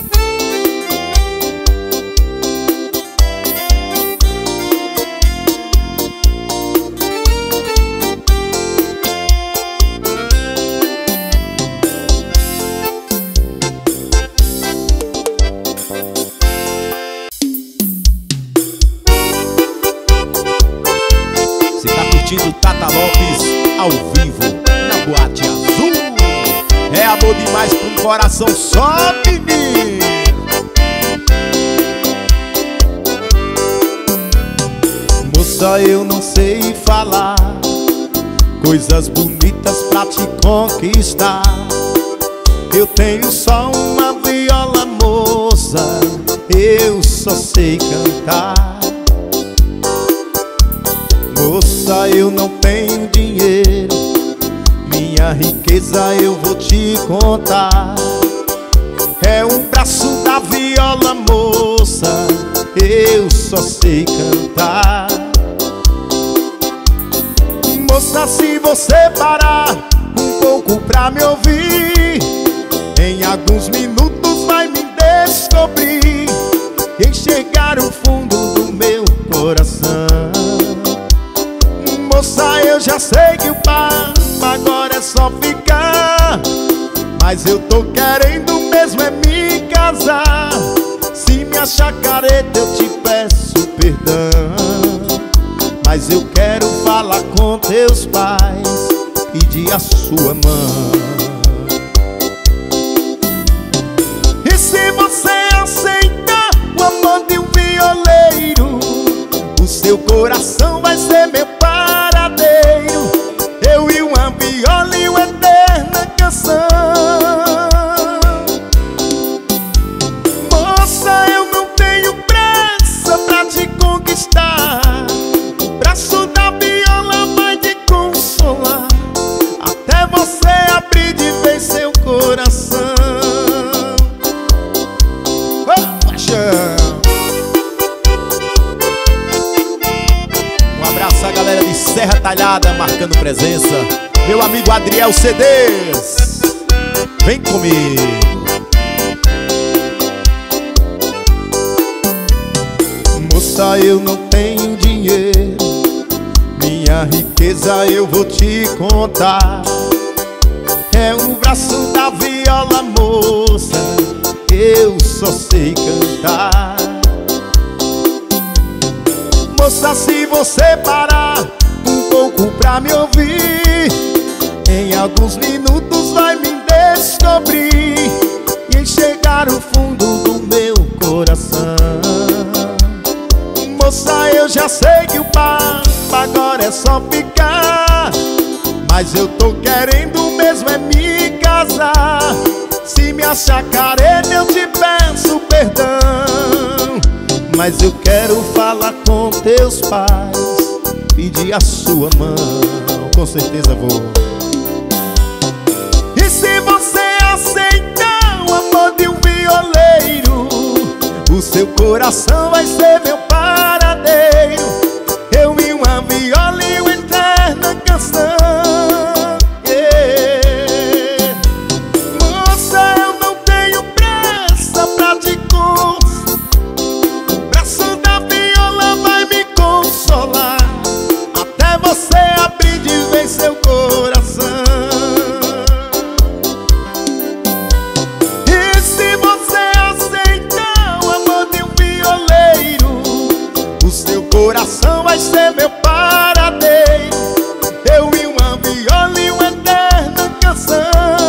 [SPEAKER 1] Você tá curtindo Tata Lopes ao vivo na Boate Azul. É amor demais pra um coração só, menino.
[SPEAKER 2] Moça, eu não sei falar coisas bonitas pra te conquistar. Eu tenho só uma viola, moça, eu só sei cantar. Moça, eu não tenho dinheiro, minha riqueza eu vou te contar. É um braço da viola, moça, eu só sei cantar. Moça, se você parar um pouco pra me ouvir, em alguns minutos vai me descobrir, enxergar o fundo do meu coração. Moça, eu já sei que o papo agora é só ficar, mas eu tô querendo mesmo é me casar. Se me achar careta eu te peço perdão, mas eu quero falar com teus pais, pedir a sua mão. E se você aceitar o amor de um violeiro, o seu coração vai ser meu paradeiro, eu e uma viola e uma eterna canção. Moça, eu não tenho pressa pra te conquistar, o braço da viola vai te consolar, até você abrir de vez seu coração. Oh, paixão!
[SPEAKER 1] A galera de Serra Talhada marcando presença. Meu amigo Adriel C Ds, vem comigo.
[SPEAKER 2] Moça, eu não tenho dinheiro, minha riqueza eu vou te contar. É um braço da viola, moça, eu só sei cantar. Moça, se você parar um pouco pra me ouvir, em alguns minutos vai me descobrir, e enxergar o fundo do meu coração. Moça, eu já sei que o papo agora é só ficar, mas eu tô querendo mesmo é me casar. Se me achar careta eu te peço perdão, mas eu quero falar com teus pais, pedir a sua mão, com certeza vou. E se você aceitar o amor de um violeiro, o seu coração vai ser meu paradeiro, eu e uma viola e uma eterna canção. Yeah. Moça, eu não tenho pressa pra te conquistar, até você abrir de vez seu coração. E se você aceitar o amor de um violeiro, o seu coração vai ser meu paradeiro, eu e uma viola e uma eterna canção.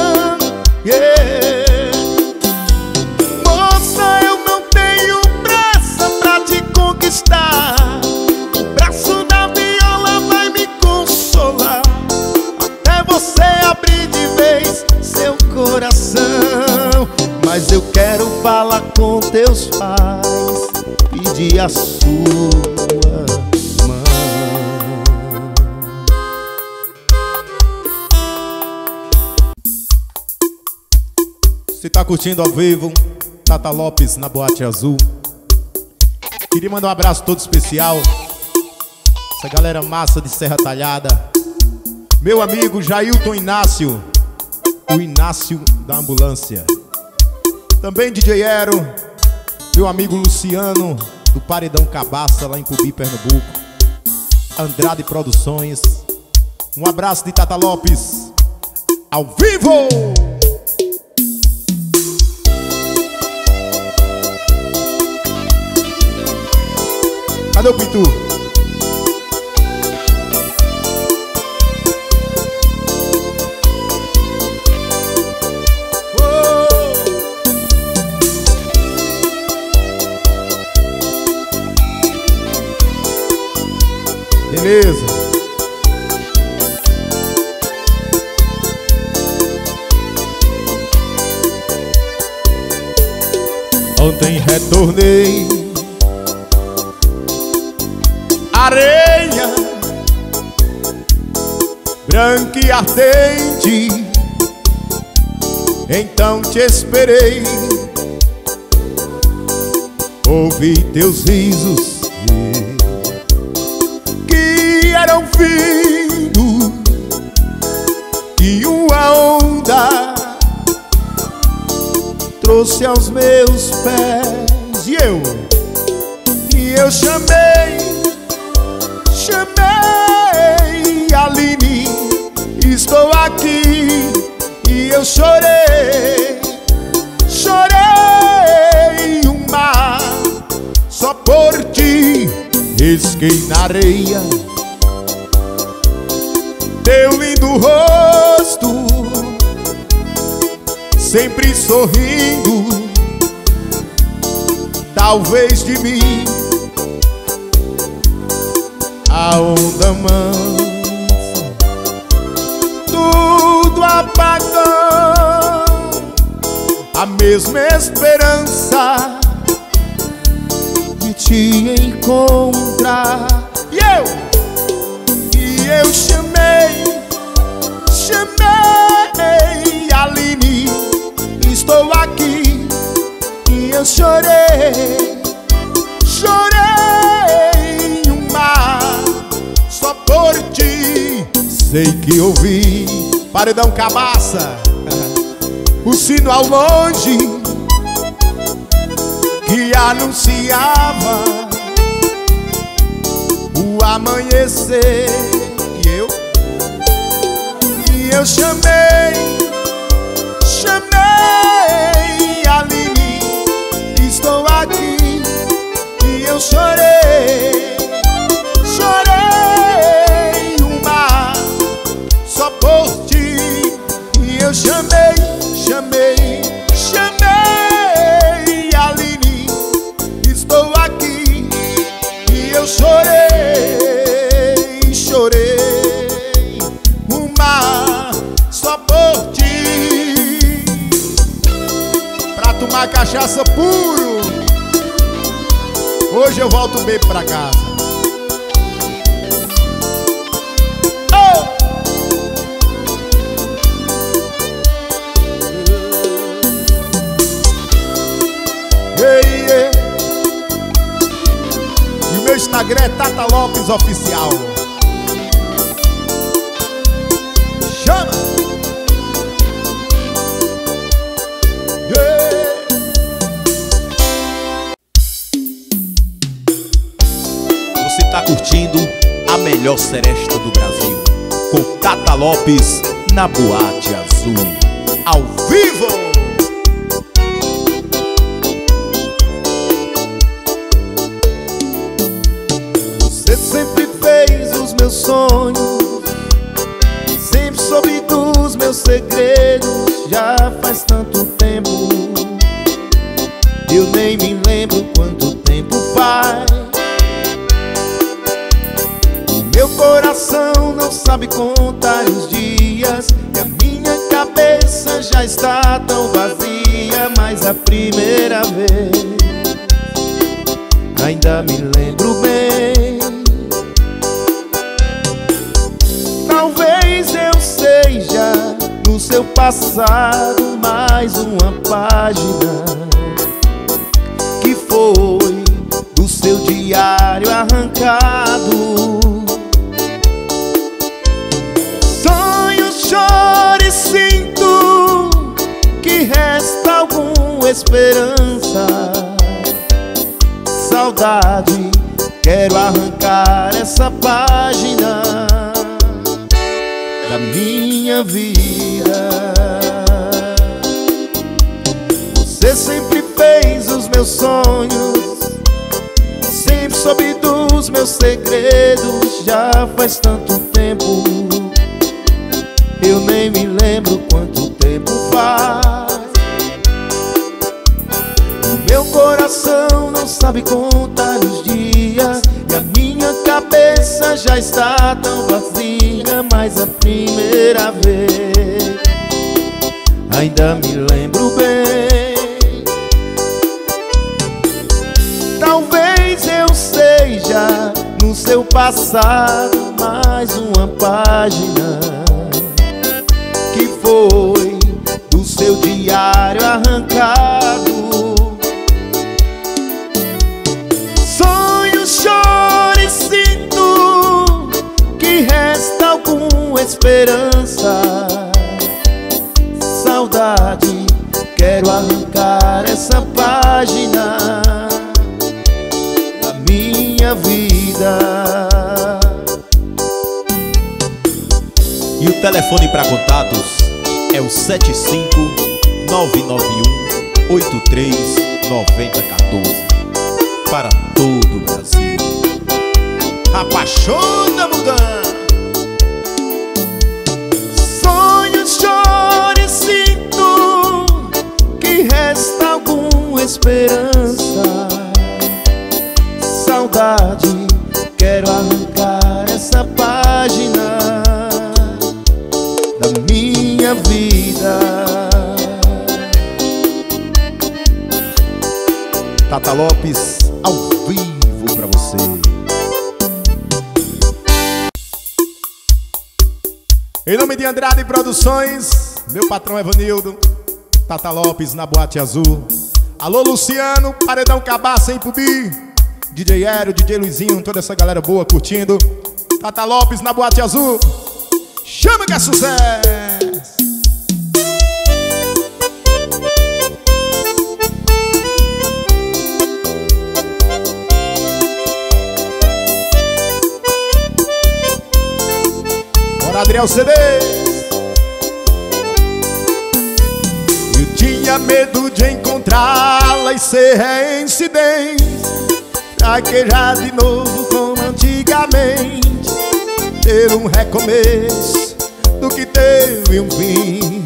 [SPEAKER 2] Yeah. Moça, eu não tenho pressa pra te conquistar, você abrir de vez seu coração, mas eu quero falar com teus pais, pedir a sua mão.
[SPEAKER 1] Você tá curtindo ao vivo Tata Lopes na Boate Azul. Queria mandar um abraço todo especial, essa galera massa de Serra Talhada. Meu amigo Jailton Inácio, o Inácio da ambulância. Também D J Ero, meu amigo Luciano, do Paredão Cabaça, lá em Cubi, Pernambuco. Andrade Produções. Um abraço de Tata Lopes, ao vivo! Cadê o Pitu? Beleza. Ontem retornei, areia branca e ardente, então te esperei, ouvi teus risos que eram vindo e uma onda trouxe aos meus pés e eu, e eu chamei, chamei Aline, estou aqui, e eu chorei, chorei um mar só por ti, risquei na areia teu lindo rosto, sempre sorrindo, talvez de mim a onda mansa, tudo apagou, a mesma esperança de te encontrar. E eu, e eu chamei, chamei Aline, estou aqui, e eu chorei, chorei um mar só por ti. Sei que ouvi Paredão Cabaça, o sino ao longe que anunciava o amanhecer. E eu, e eu chamei, chamei Aline, estou aqui, e eu chorei, chorei um mar só por ti. E eu chamei, chamei, chamei Aline, estou aqui, e eu chorei, chorei um mar só por ti. Pra tomar cachaça puro, hoje eu volto bem pra casa. Oh! Hey, yeah. E o meu Instagram é Tata Lopes Oficial. Chama! Yeah. Você tá curtindo a melhor seresta do Brasil, com Tata Lopes na Boate Azul, ao vivo!
[SPEAKER 2] Você sempre fez os meus sonhos, sempre soube dos meus segredos. Já faz tanto tempo, eu nem me lembro quanto tempo faz. O meu coração não sabe contar os dias, e a minha cabeça já está tão vazia. Mas a primeira vez ainda me lembro bem. Talvez eu seja no seu passado mais uma página que foi do seu diário arrancado. Sonho, choro e sinto esperança. Saudade, quero arrancar essa página da minha vida. Você sempre fez os meus sonhos, sempre soube dos meus segredos. Já faz tanto tempo, eu nem me lembro quanto tempo faz. O meu coração não sabe contar os dias, e a minha cabeça já está tão vazia. Mas a primeira vez ainda me lembro bem. Talvez eu seja no seu passado mais uma página que foi do seu diário arrancado. Sonho, choro e sinto que resta alguma esperança. Saudade, quero arrancar essa página da minha vida.
[SPEAKER 1] E o telefone para contatos é o sete cinco nove nove um oito três nove zero um quatro. Para todo o Brasil. Apaixona, Mudan!
[SPEAKER 2] Sonho, choro e sinto que resta alguma esperança. Saudade, quero arrancar essa página da minha vida.
[SPEAKER 1] Tata Lopes, ao vivo pra você. Em nome de Andrade Produções, meu patrão Evanildo, Tata Lopes na Boate Azul. Alô Luciano, Paredão Cabaça em Pubi, D J Aero, D J Luizinho, toda essa galera boa curtindo. Tata Lopes na Boate Azul. Chama que é sucesso! Bora, Adriel C D! Eu tinha medo de encontrá-la e ser reincidente, traquejar de novo como antigamente, ter um recomeço do que teve um fim.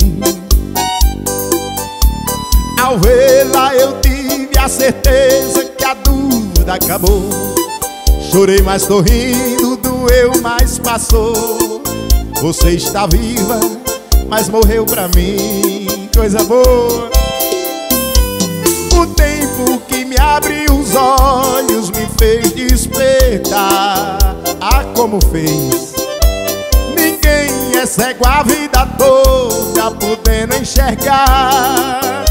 [SPEAKER 1] Ao vê-la eu tive a certeza que a dúvida acabou. Chorei, mas tô rindo, doeu, mas passou. Você está viva, mas morreu pra mim, coisa boa. O tempo que me abriu os olhos me fez despertar. Ah, como fez. Ninguém é cego a vida toda podendo enxergar.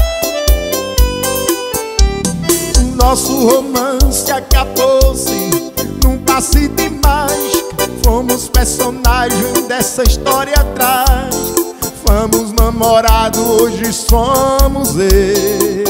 [SPEAKER 1] O nosso romance acabou-se num passe de mágica. Fomos personagens dessa história atrás. Fomos namorados, hoje somos ex.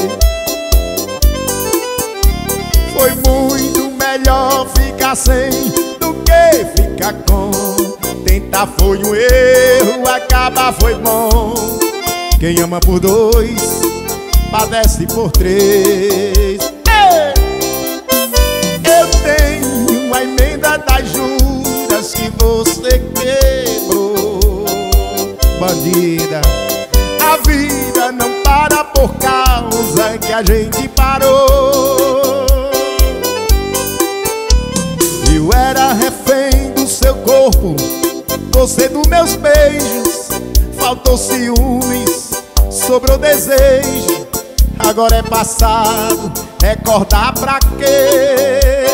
[SPEAKER 1] Foi muito melhor ficar sem do que ficar com. Tentar foi um erro, acabar foi bom. Quem ama por dois, padece por três. Ei! Eu tenho a emenda das juras que você quebrou, bandida. A vida não para por causa que a gente parou. Eu era refém do seu corpo, você dos meus beijos. Faltou ciúmes, sobrou desejo. Agora é passado, recordar pra quê?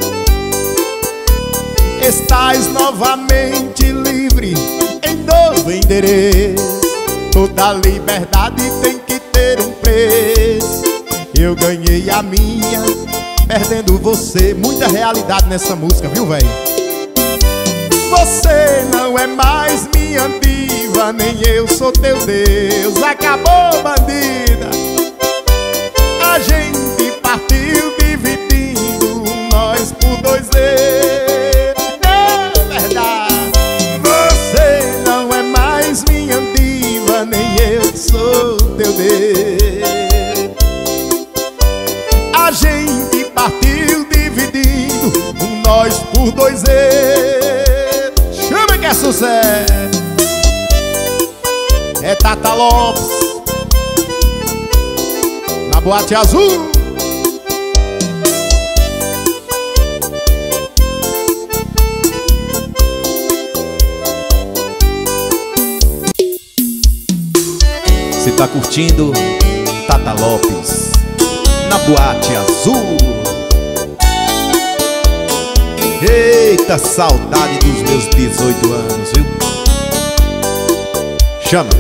[SPEAKER 1] Estás novamente livre em novo endereço. Toda liberdade tem que ter um preço. Eu ganhei a minha, perdendo você. Muita realidade nessa música, viu, velho? Você não é mais minha diva, nem eu sou teu Deus. Acabou, bandida.
[SPEAKER 2] A gente partiu dividindo nós por dois erros. É verdade. Você não é mais minha diva, nem eu sou teu Deus. A gente partiu dividindo nós por dois erros. Chama que é sucesso. É Tata Lopes na Boate Azul.
[SPEAKER 1] Você tá curtindo Tata Lopes na Boate Azul. Eita, saudade dos meus dezoito anos, viu? Chama.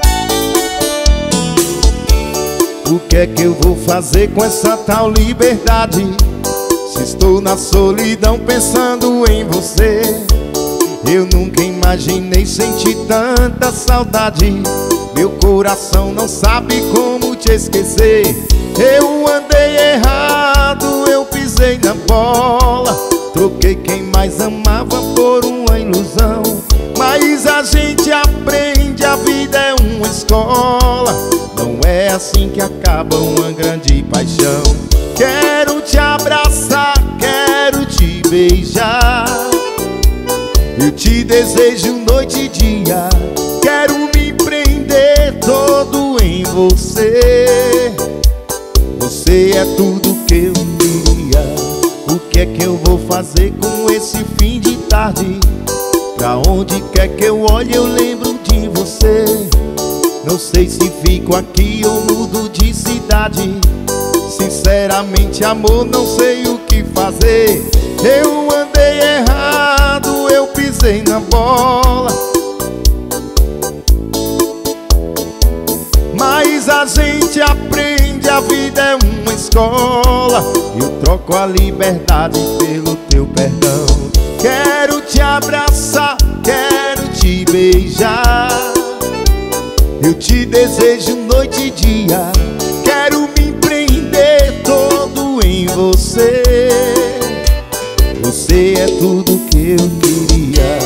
[SPEAKER 2] O que é que eu vou fazer com essa tal liberdade? Se estou na solidão pensando em você. Eu nunca imaginei sentir tanta saudade. Meu coração não sabe como te esquecer. Eu andei errado, eu pisei na bola. Troquei quem mais amava por uma ilusão. Mas a gente aprende, a vida é uma escola. Não é assim que acaba uma grande paixão. Quero te abraçar, quero te beijar. Eu te desejo noite e dia. Quero me prender todo em você. Você é tudo que eu queria. O que é que eu vou fazer com esse fim de tarde? Pra onde quer que eu olhe eu lembro de você. Não sei se fico aqui ou mudo de cidade. Sinceramente, amor, não sei o que fazer. Eu andei errado, eu pisei na bola. Mas a gente aprende, a vida é uma escola. Eu troco a liberdade pelo teu perdão. Quero te abraçar, quero te beijar. Eu te desejo noite e dia. Quero me prender todo em você. Você é tudo que eu queria.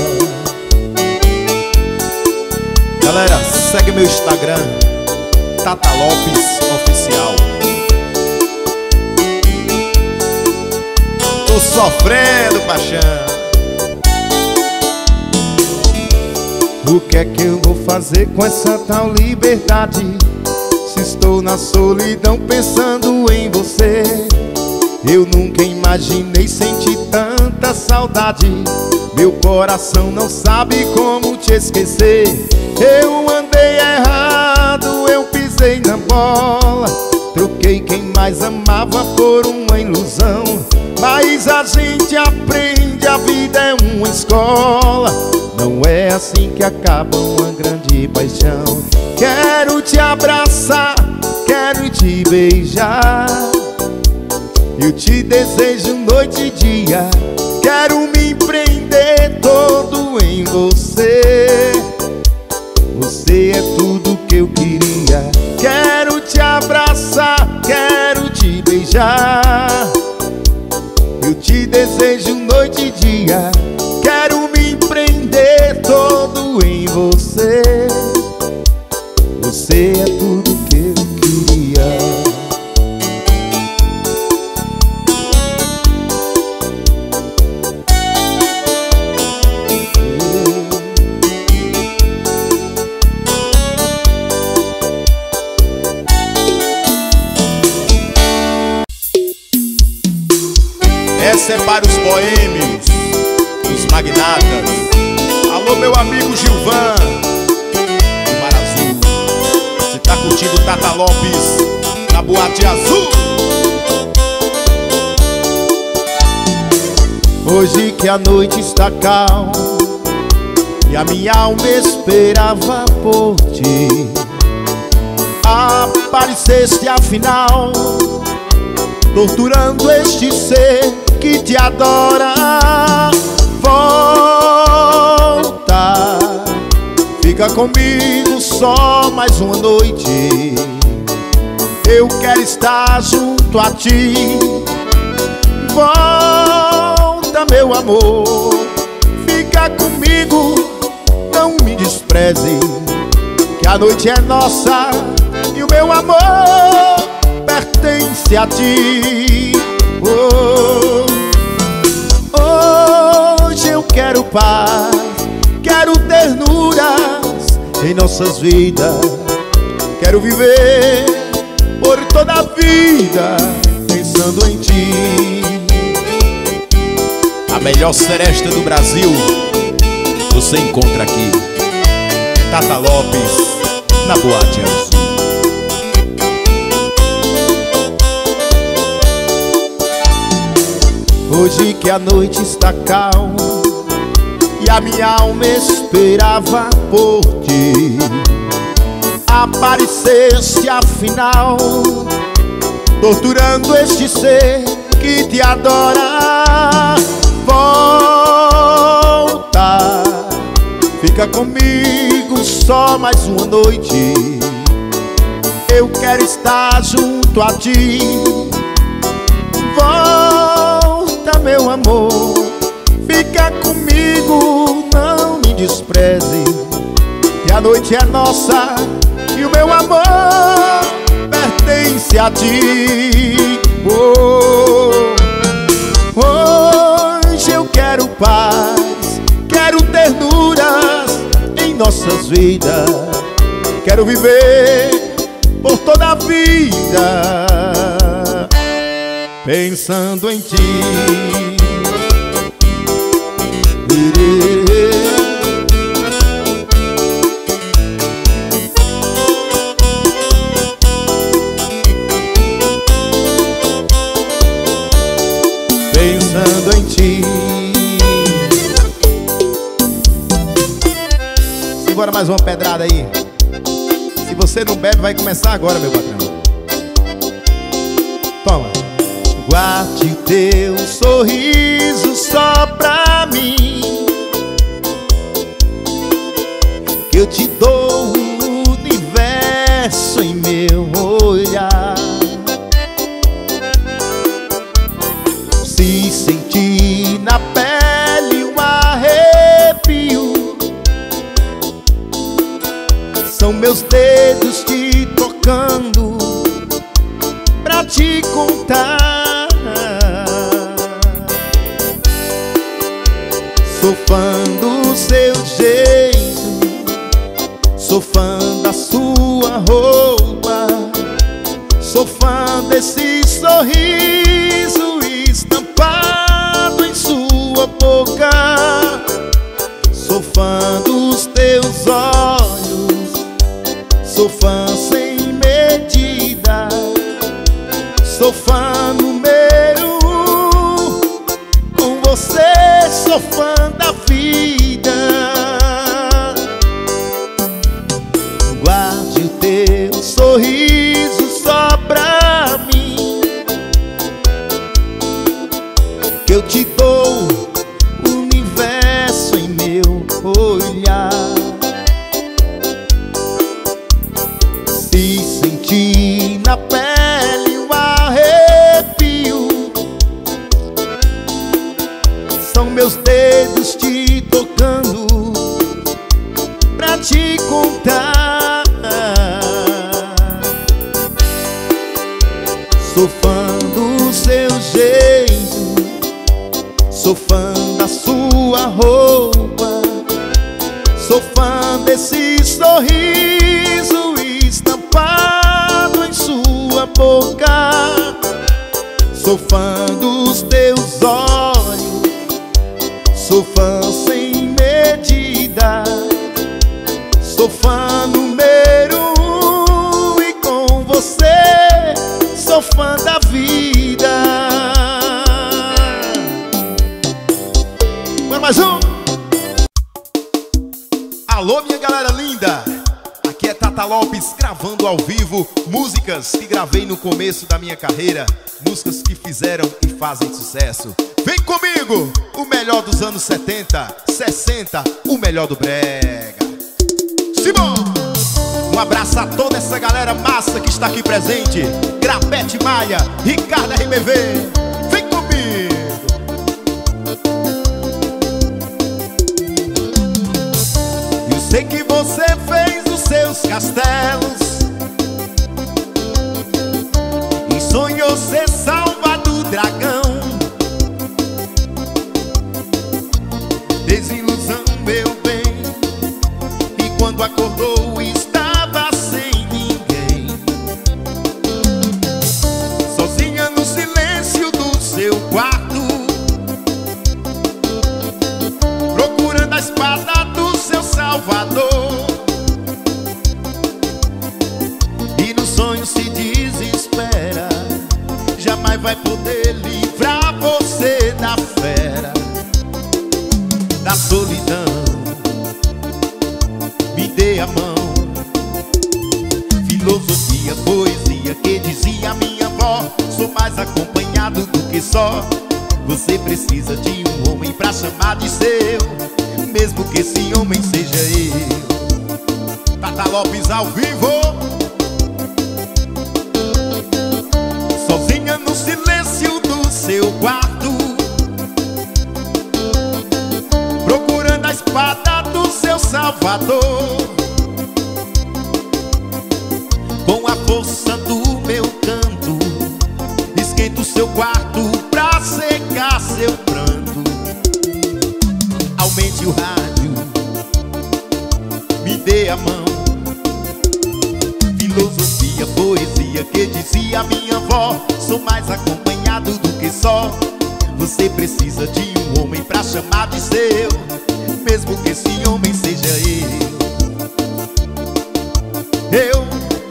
[SPEAKER 1] Galera, segue meu Instagram, Tata Lopes Oficial. Tô sofrendo, paixão.
[SPEAKER 2] O que é que eu vou fazer com essa tal liberdade? Se estou na solidão pensando em você. Eu nunca imaginei sentir tanta saudade. Meu coração não sabe como te esquecer. Eu andei errado, eu pisei na bola. Troquei quem mais amava por uma ilusão. Mas a gente aprende, a vida é uma escola. Não é assim que acaba uma grande paixão. Quero te abraçar, quero te beijar. Eu te desejo noite e dia. Quero me prender todo em você. Você é tudo que eu queria. Quero te abraçar, quero te beijar. Eu te desejo noite e dia. Quero me prender todo em você. Você é tudo que eu queria.
[SPEAKER 1] Essa é para os boêmios, os magnatas. Alô, meu amigo Gilvan do Mar Azul. Você tá curtindo Tata Lopes na Boate Azul?
[SPEAKER 2] Hoje que a noite está calma e a minha alma esperava por ti, apareceste afinal, torturando este ser que te adora. Volta, fica comigo só mais uma noite. eu quero estar junto a ti. Volta, meu amor, fica comigo, não me despreze, que a noite é nossa e o meu amor pertence a ti. Oh, hoje eu quero paz, quero ternuras em nossas vidas. Quero viver por toda a vida pensando em ti.
[SPEAKER 1] A melhor seresta do Brasil você encontra aqui. Tata Lopes, na Boate Azul.
[SPEAKER 2] Hoje que a noite está calma e a minha alma esperava por ti, apareceste afinal, torturando este ser que te adora. Volta, fica comigo só mais uma noite, eu quero estar junto a ti. Volta, meu amor, fica comigo, não me despreze, que a noite é nossa e o meu amor pertence a ti. Oh, hoje eu quero paz, quero ternuras em nossas vidas. Quero viver por toda a vida pensando em ti. Pensando em ti. Segura mais uma pedrada aí. Se você não bebe, vai começar agora, meu patrão. Toma. Guarde o teu sorriso só pra mim, que eu te dou o universo em meu olhar. Se sentir na pele um arrepio, são meus dedos te tocando pra te contar. Sou fã do seu jeito, sou fã da sua roupa, sou fã desse sorriso estampado em sua boca. Sou fã dos teus olhos, sou fã sem medida, sou fã número um, com você sou fã da vida. Guarde o teu sorriso só pra mim, que eu te dou o universo em meu olhar. Se sentir na pele um arrepio, são meus dedos te tocando pra te contar. Sou fã do seu jeito, sou fã da sua roupa, sou fã desse sorriso estampado em sua boca. Sou fã dos teus olhos, sou fã sem medida, sou fã número um, e com você sou fã da vida. Bora mais um.
[SPEAKER 1] Alô, minha galera linda, aqui é Tata Lopes gravando ao vivo músicas que gravei no começo da minha carreira, músicas que fizeram e fazem sucesso. Vem comigo, o melhor dos anos setenta, sessenta, o melhor do brega. Simão! Um abraço a toda essa galera massa que está aqui presente. Grapete Maia, Ricardo R B V. Vem comigo.
[SPEAKER 2] Eu sei que você fez os seus castelos e sonhou ser salva do dragão. Desilusão, meu bem, e quando acordou estava sem ninguém, sozinha no silêncio do seu quarto, procurando a espada do seu salvador. E no sonho se desespera, jamais vai poder livrar você da fera, da solidão. Me dê a mão. Filosofia, poesia que dizia minha avó, sou mais acompanhado do que só. Você precisa de um homem pra chamar de seu, mesmo que esse homem seja eu.
[SPEAKER 1] Tata Lopes ao vivo.
[SPEAKER 2] Sozinha no silêncio do seu quarto, procurando a espada do seu salvador. Com a força do meu canto, esquenta o seu quarto pra secar seu pranto. Aumente o rádio, me dê a mão. Filosofia, poesia que dizia minha avó, sou mais acompanhado do que só. Você precisa de um homem pra chamar de seu, mesmo que esse homem seja eu. Eu,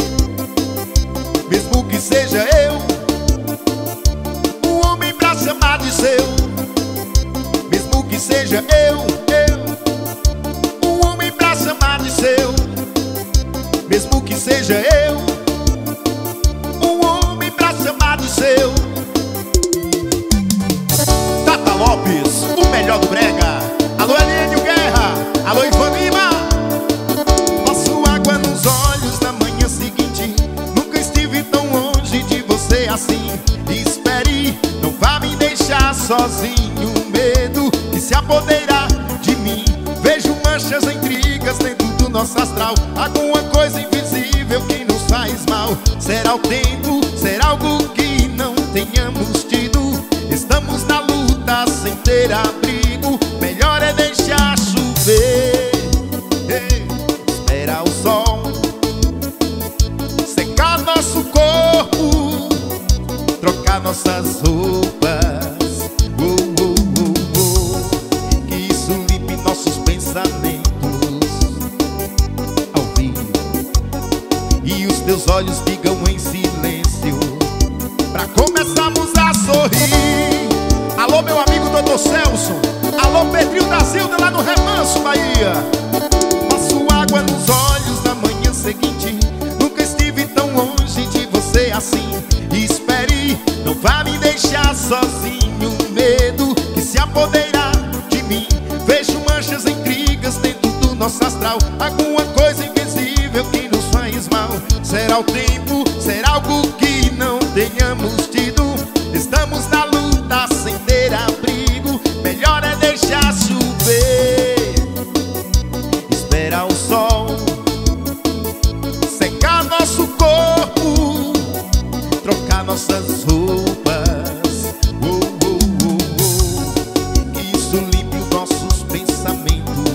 [SPEAKER 2] mesmo que seja eu, um homem pra chamar de seu, mesmo que seja eu, eu, um homem pra chamar de seu, mesmo que seja eu, um homem pra chamar de seu.
[SPEAKER 1] Tata Lopes, o melhor do brega.
[SPEAKER 2] Alô, Elênio Guerra, alô, Ivan Lima. Passo água nos olhos na manhã seguinte, nunca estive tão longe de você assim. Espere, não vá me deixar sozinho, medo de se apoderar de mim. Vejo manchas, intrigas dentro do nosso astral, alguma coisa invisível que nos faz mal. Será o tempo, será algo que não tenhamos tido. Estamos na luta sem ter abrigo, melhor é deixar chover. Ei, esperar o sol secar nosso corpo, trocar nossas roupas, oh, oh, oh, oh. Que isso limpe nossos pensamentos ao vivo, e os teus olhos digam em silêncio, pra começarmos a sorrir. Alô, meu amigo doutor Celso, alô, Pedrinho da Zilda lá no Remanso, Bahia. Passo água nos olhos na manhã seguinte, nunca estive tão longe de você assim. Espere, não vá me deixar sozinho, medo que se apoderar de mim. Vejo manchas, intrigas dentro do nosso astral, alguma coisa invisível que nos faz mal. Será o tempo, será algo que não tenhamos tido. Estamos na luta sem ter abrigo, melhor é deixar chover. Esperar o sol secar nosso corpo, trocar nossas roupas, oh, oh, oh, oh. Que isso limpe os nossos pensamentos,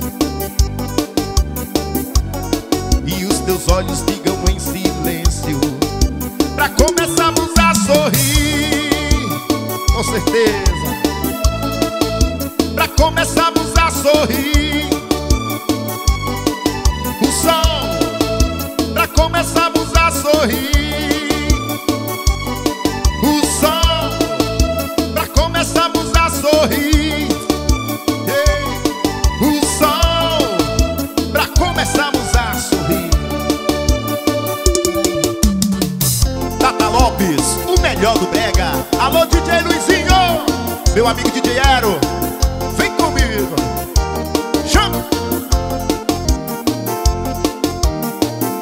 [SPEAKER 2] e os teus olhos digam em silêncio, pra começarmos a sorrir. Com certeza, pra começarmos a sorrir. O sol, pra começarmos a sorrir. O sol, pra começarmos a sorrir. Ei, o sol, pra começarmos a sorrir.
[SPEAKER 1] Tata Lopes, o melhor do brega.
[SPEAKER 2] Alô, D J Luizinho, meu amigo D J Aero, vem comigo. Chama.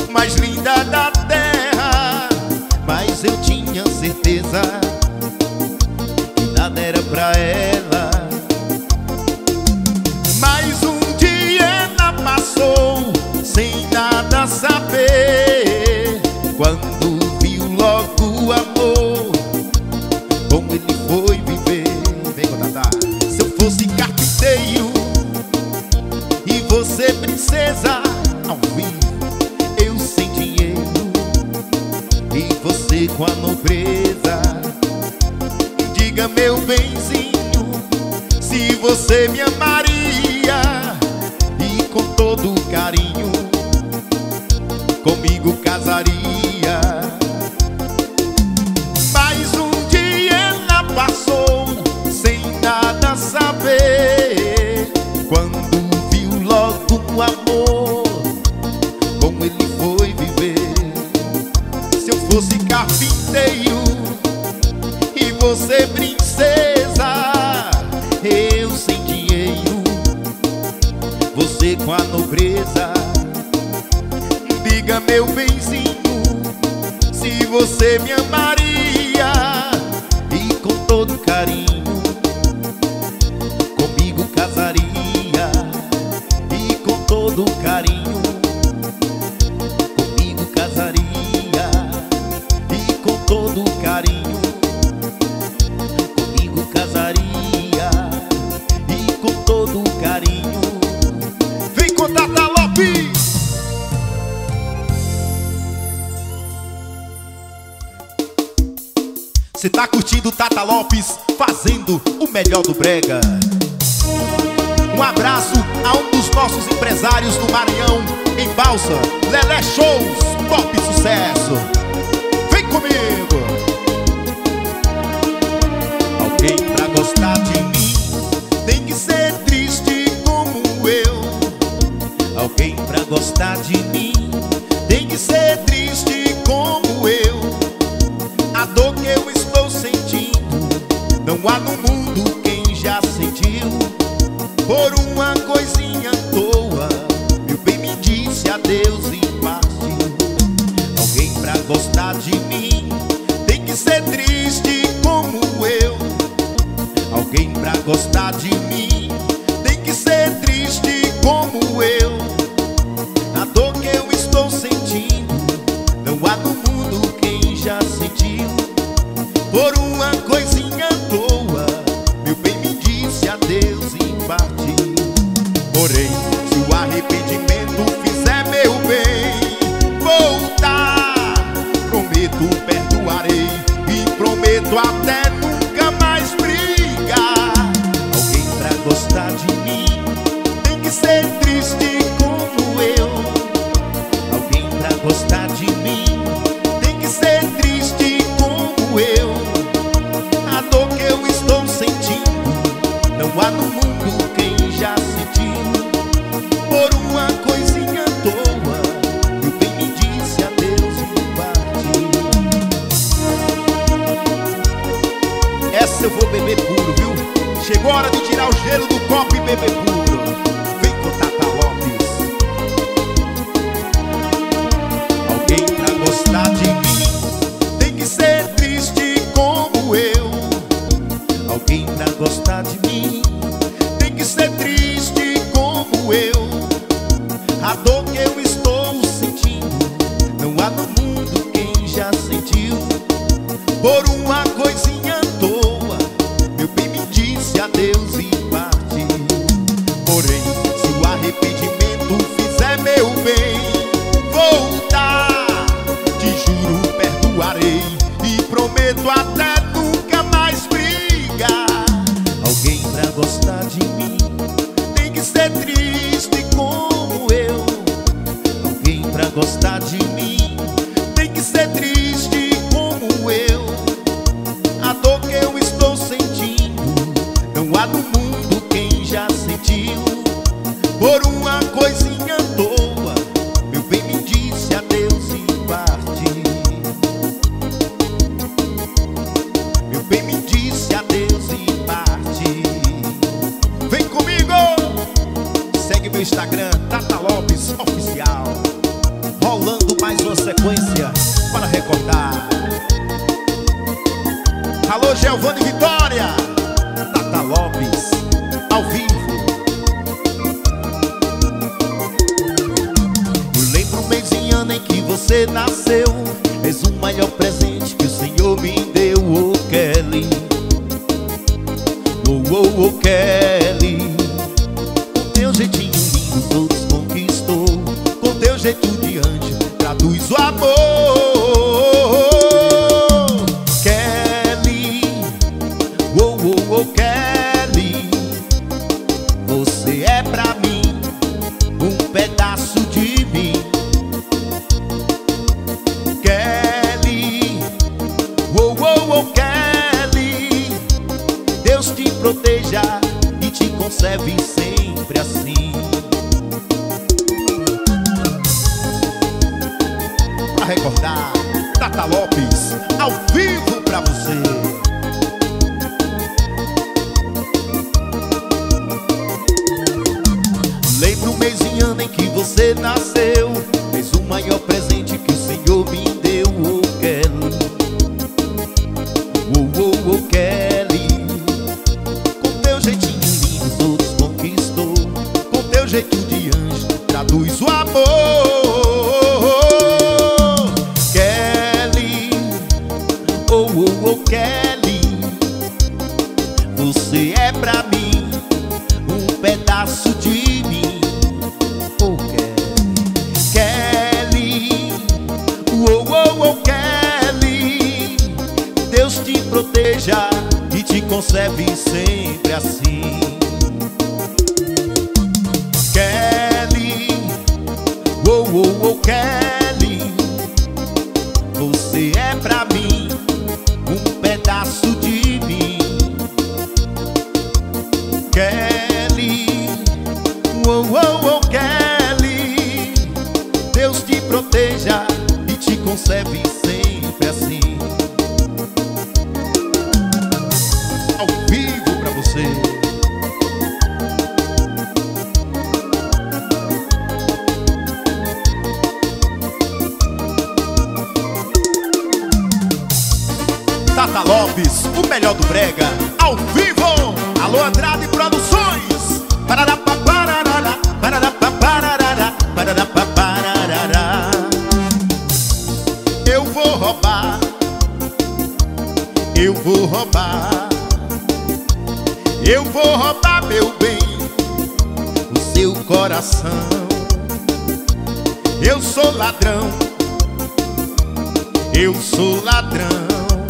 [SPEAKER 2] mais linda da terra. Mas eu tinha certeza que nada era pra ela. Mas um dia ela passou sem nada saber. Quando viu logo o amor, como ele foi viver. Vem, Tatá. Se eu fosse carpinteiro e você princesa, ao vivo, eu sem dinheiro e você com a nobreza. Diga, meu benzinho, se você me amaria e com todo carinho comigo casaria. Mas um dia ela passou sem nada saber. Quando viu logo o amor, como ele foi viver. Se eu fosse carpinteiro e você princesa, eu sem dinheiro, você com a nobreza. Diga, meu benzinho, se você me amaria e com todo carinho comigo casaria. E com todo carinho comigo casaria. E com todo carinho comigo casaria. E com todo carinho. Vem com Tatá Lopes. Cê tá curtindo Tatá Lopes fazendo o melhor do brega. Um abraço a um dos nossos empresários do Maranhão, em Balsa, Lelé Shows, top sucesso. Vem comigo. Alguém pra gostar de mim tem que ser triste como eu. Alguém pra gostar de mim tem que ser triste como eu. A dor que eu estou sentindo, não há no mundo quem já sentiu. Por uma coisinha à toa, meu bem me disse adeus e partiu. Alguém pra gostar de mim tem que ser triste como eu. Alguém pra gostar de mim tem que ser triste como eu. A dor que eu estou sentindo, não há no mundo quem já sentiu. Por uma coisinha à toa, meu bem me disse adeus e partiu. Porém, se o arrependimento fizer meu bem voltar, prometo perdoarei e prometo até nunca mais brigar. Alguém pra gostar de mim tem que ser triste como eu. Alguém pra gostar de mim tem que ser triste como eu. A dor que eu estou sentindo, não há no mundo quem já sentiu. Por uma coisinha à toa, meu bem me disse adeus e partiu. Essa eu vou beber puro, viu? Chegou a hora de tirar o gelo do copo e beber puro. Vem com Tatá Lopes. Alguém pra gostar de mim tem que ser triste como eu. Alguém pra gostar de mim tem que ser triste como eu. A dor que eu estou sentindo, não há no mundo quem já sentiu. Por uma coisinha à toa, meu bem me disse adeus e partiu. Porém, se o arrependimento fizer meu bem voltar, te juro perdoarei e prometo até nunca mais brigar. Alguém pra gostar de mim tem que ser triste como eu. Alguém pra gostar de mim tem que ser triste como eu. A dor que eu estou sentindo, não há no mundo quem já sentiu. Por uma coisinha à toa, meu bem me disse adeus e partiu. Meu bem me disse adeus e partiu. Vem comigo! Segue meu Instagram, Tatá Lopes Oficial.
[SPEAKER 1] rolando mais uma sequência para recordar. Alô, Giovanni Vitória, Tata Lopes, ao vivo.
[SPEAKER 2] Eu lembro o mês e ano em que você nasceu. És o maior presente que o Senhor me deu, oh Kelly. Oh, oh, oh, Kelly. Com teu jeitinho lindo todos conquistou. Com teu jeito de anjo traduz o amor. Kelly, oh, oh, oh, Kelly. Você é pra mim um pedaço de mim. Kelly, oh, oh, oh, Kelly. Deus te proteja e te conserve sempre assim.
[SPEAKER 1] Pra recordar, Tata Lopes, ao vivo pra você.
[SPEAKER 2] Lembro o mês e ano em que você nasceu. És o maior presente que o Senhor me deu, oh Kelly. Oh, oh, oh, Kelly. Com teu jeitinho lindo todos conquistou. Com teu jeito de anjo traduz o amor. Kelly, oh, oh, oh, Kelly. Você é pra mim um pedaço de mim, oh Kelly. Kelly, oh, oh, oh, Kelly. Deus te proteja e te conserve sempre assim. Kelly, oh, oh, oh, Kelly. Você é pra mim um pedaço de mim. Kelly, oh, oh, oh, Kelly. Deus te proteja e te conserve sempre assim.
[SPEAKER 1] Ao vivo pra você. Tata Lopes, o melhor do brega, ao vivo. Alô, Andrade Produções.
[SPEAKER 2] Parará, pa, parará, parará, pa, parará, parará, pa, parará. Eu vou roubar, eu vou roubar, eu vou roubar, meu bem, o seu coração. Eu sou ladrão, eu sou ladrão,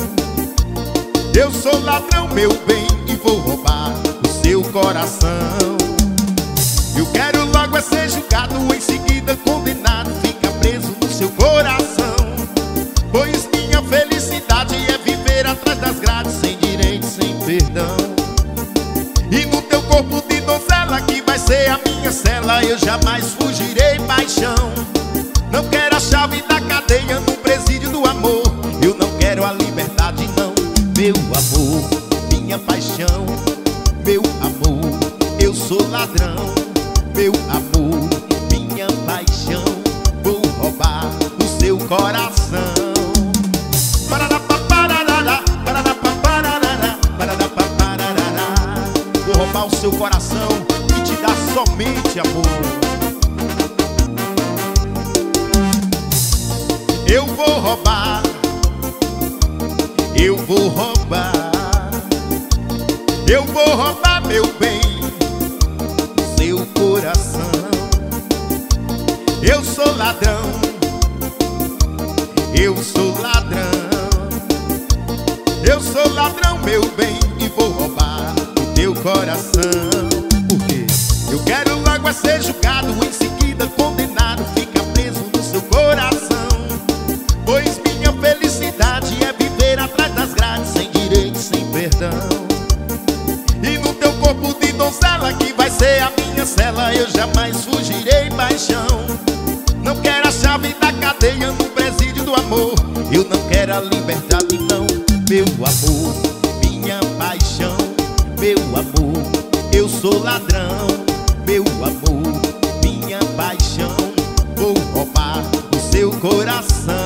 [SPEAKER 2] eu sou ladrão, meu bem, e vou roubar o seu coração. Eu quero logo é ser julgado, em seguida condenado, fica preso no seu coração. Pois minha felicidade é viver atrás das grades, sem direito, sem perdão. E no teu corpo de donzela, que vai ser a minha cela, eu jamais fugirei, paixão. Não quero a chave da cadeia no presídio do amor. Eu não quero a liberdade, não, meu amor, minha paixão, meu amor. Eu sou ladrão, meu amor, minha paixão. Vou roubar o seu coração. Parará, pa, parará, parará, pa, parará, parará, pa, parará.
[SPEAKER 1] Vou roubar o seu coração e te dar somente amor.
[SPEAKER 2] Eu vou roubar, eu vou roubar, eu vou roubar, meu bem, seu coração. Eu sou ladrão, eu sou ladrão, eu sou ladrão, meu bem, e vou roubar o teu coração. Por quê? Eu quero logo é ser julgado, em seguida condenado, fica preso no seu coração. Pois minha felicidade é viver atrás das grades, sem direito, sem perdão. E no teu corpo de donzela, que vai ser a minha cela, eu jamais fugirei, paixão. Não quero a chave da cadeia no presídio do amor. Eu não quero a liberdade, não, meu amor, minha paixão, meu amor. Eu sou ladrão, meu amor, minha paixão. Vou roubar o coração.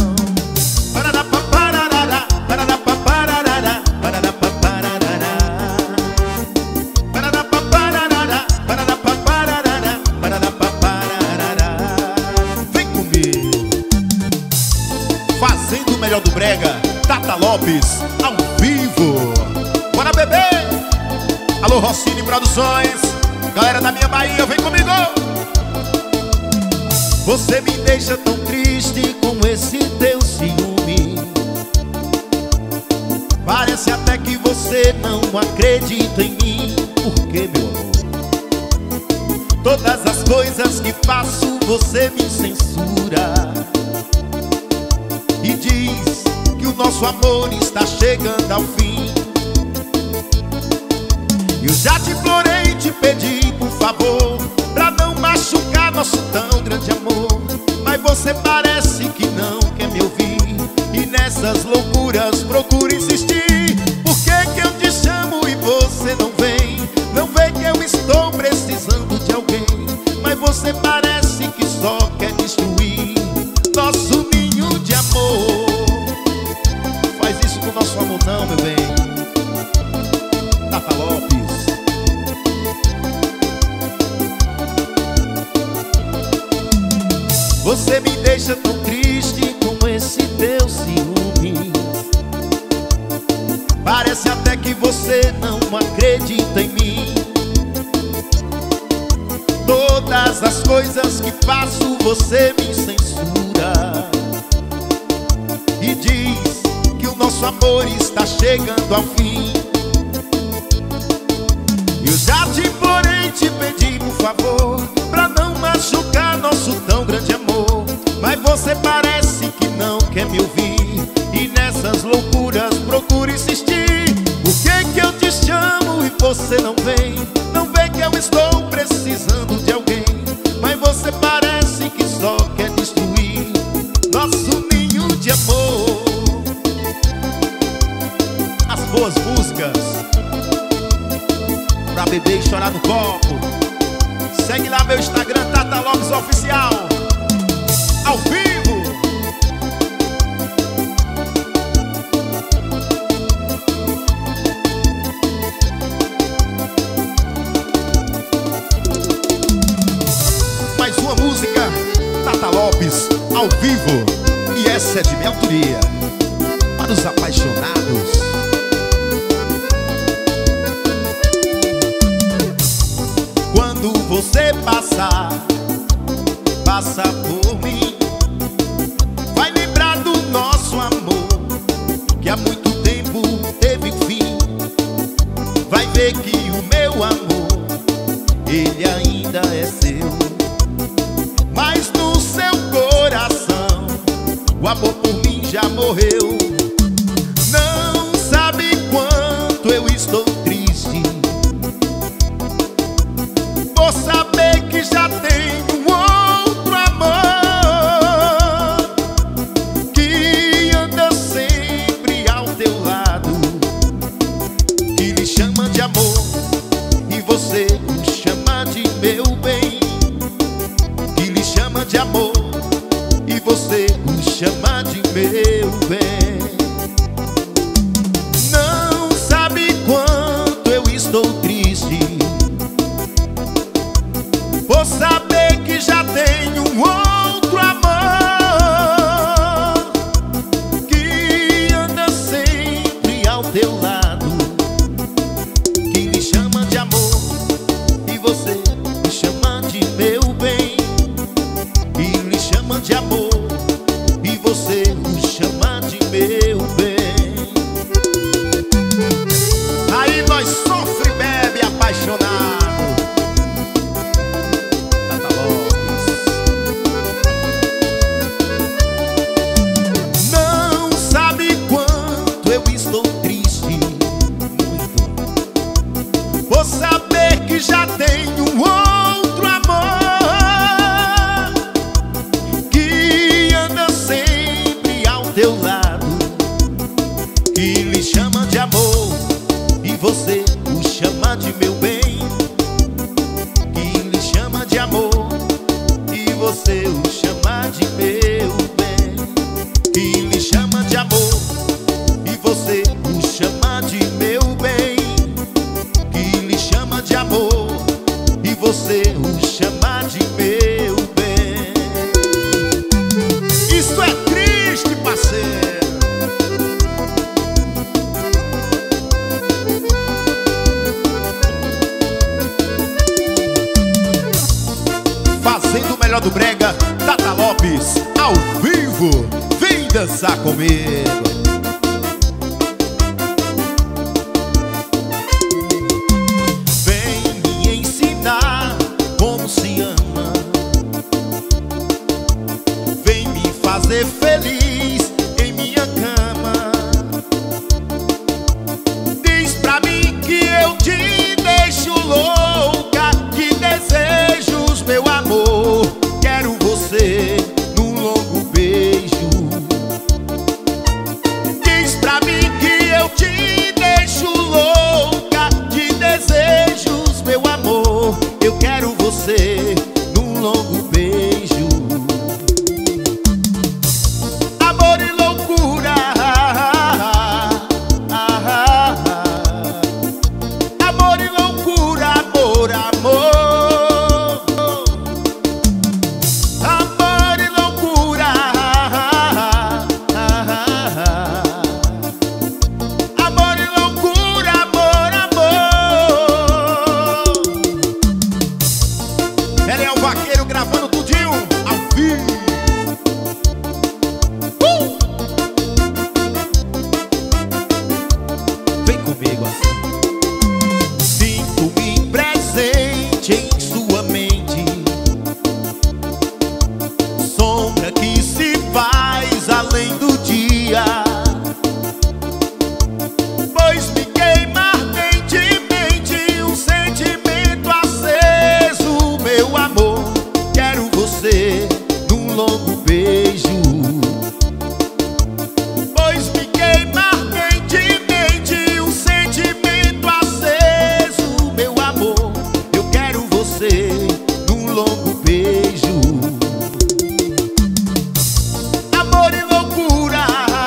[SPEAKER 2] Vem comigo. Fazendo o melhor do brega, Tata Lopes, ao vivo. Bora, bebê! Alô, Rossini Produções, galera da minha Bahia, vem comigo! Você me deixa tão triste com esse teu ciúme. Parece até que você não acredita em mim. Por que, meu amor? Todas as coisas que faço você me censura e diz que o nosso amor está chegando ao fim. Eu já te implorei, te pedi, por favor, pra não machucar nosso tão grande amor, mas você parece que não quer me ouvir, e nessas loucuras procura insistir. Por que que eu te chamo e você não vem? Não vê que eu estou precisando de alguém, mas você parece que só quer destruir nosso ninho de amor. Faz isso com o nosso amor não, meu bem. Tata Lopes. Você me deixa tão triste com esse teu ciúme. Parece até que você não acredita em mim. Todas as coisas que faço você me censura e diz que o nosso amor está chegando ao fim. Eu já te implorei, te pedi, por favor, pra não machucar nosso tão grande amor, mas você parece que não quer me ouvir, e nessas loucuras procura insistir. Por que que eu te chamo e você não vem? Não vê que eu estou precisando de alguém, mas você parece que só quer destruir nosso ninho de amor. As boas músicas pra beber e chorar no copo. Segue lá meu Instagram, Tata Lopes Oficial, ao vivo. Mais uma música, Tata Lopes, ao vivo. E essa é de minha autoria, para os apaixonados. Quando você passar, passa por mim, vai lembrar do nosso amor, que há muito tempo teve fim. Vai ver que o meu amor, ele ainda é seu, mas no seu coração o amor por mim já morreu. Não sabe quanto eu estou triste por saber que já tenho outro amor, que anda sempre ao teu lado, que lhe chama de amor e você o chama de meu bem, que lhe chama de amor e você o chama de meu bem. Não sabe quanto eu estou triste por saber que já tenho outro amor, que anda sempre ao teu lado, que lhe chama de amor e você me chama de meu bem, que lhe chama de amor e você me chama de meu bem. Aí nós sofre e bebe apaixonado. Por saber que já tenho outro amor, que anda sempre ao teu lado, que lhe chama de amor e você o chama de meu bem, que lhe chama de amor e você o chama de meu você o chama de meu bem. Isso é triste, parceiro. Fazendo o melhor do brega, Tata Lopes, ao vivo. Vem dançar comigo. Fazer feliz em minha cama. Diz pra mim que eu te deixo louca de desejos, meu amor. Quero você num longo beijo. Diz pra mim que eu te deixo louca de desejos, meu amor. Eu quero você num longo beijo. Sinto-me presente em sua mente, sombra que se faz além do dia, pois me queima ardentemente um sentimento aceso, meu amor. Quero você num longo beijo. Pois me queima ardentemente um sentimento aceso, meu amor. Eu quero você num longo beijo. Amor e loucura,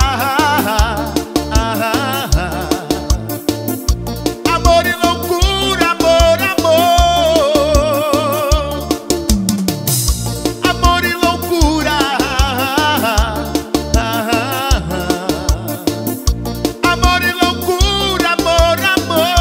[SPEAKER 2] amor e loucura, amor, amor. Amor e loucura, amor e loucura, amor, amor.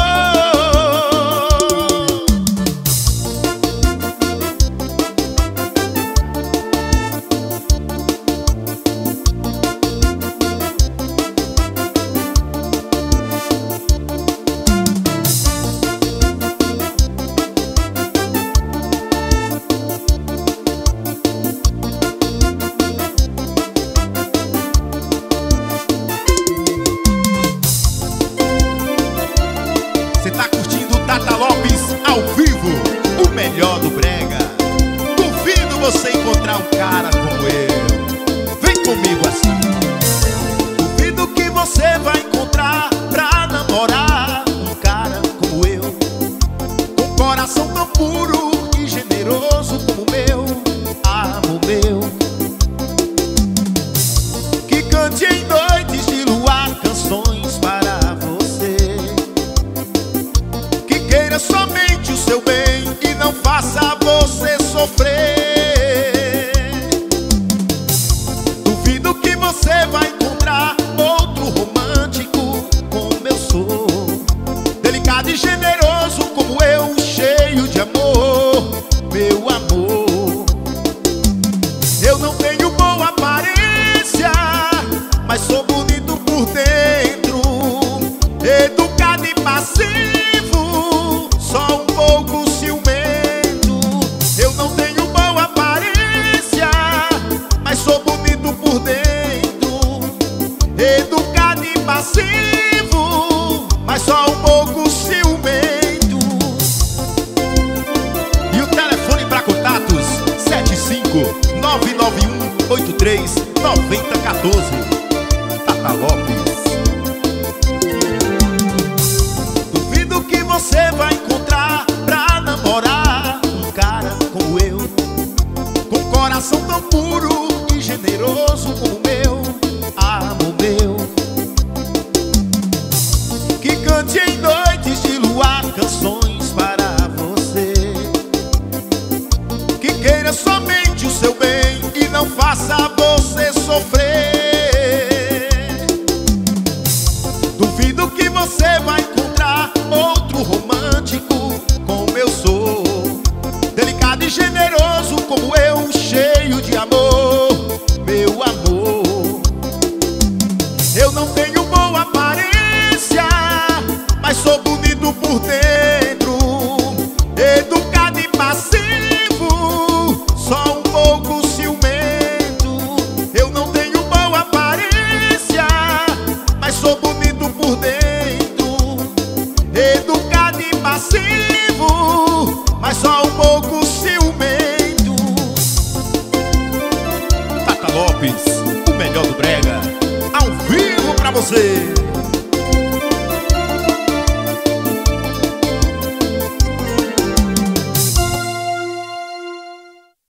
[SPEAKER 2] Você tá curtindo Tata Lopes ao vivo, o melhor do brega. Duvido você encontrar um cara como eu. Vem comigo assim. Duvido que você vai encontrar pra namorar um cara como eu, com coração tão puro e generoso como o meu, amor meu. Que cante em noites de luar canções para você, que queira somente o seu bem e não faça você sofrer. Duvido que você vai encontrar outro romântico como eu sou, delicado e generoso como eu, cheio de amor, meu amor. Eu não tenho boa aparência, mas sou bonito por dentro, educado e passivo, só um pouco ciumento. Eu não tenho boa aparência, mas sou bonito por dentro, educado e passivo, mas só um pouco ciumento. E o telefone para contatos sete cinco nove nove um oito três nove zero um quatro. Tata Lopes. Duvido que você vai encontrar pra namorar um cara como eu, com coração tão puro e generoso como o meu, amor meu. Que cante em noites de luar canções para você, generoso como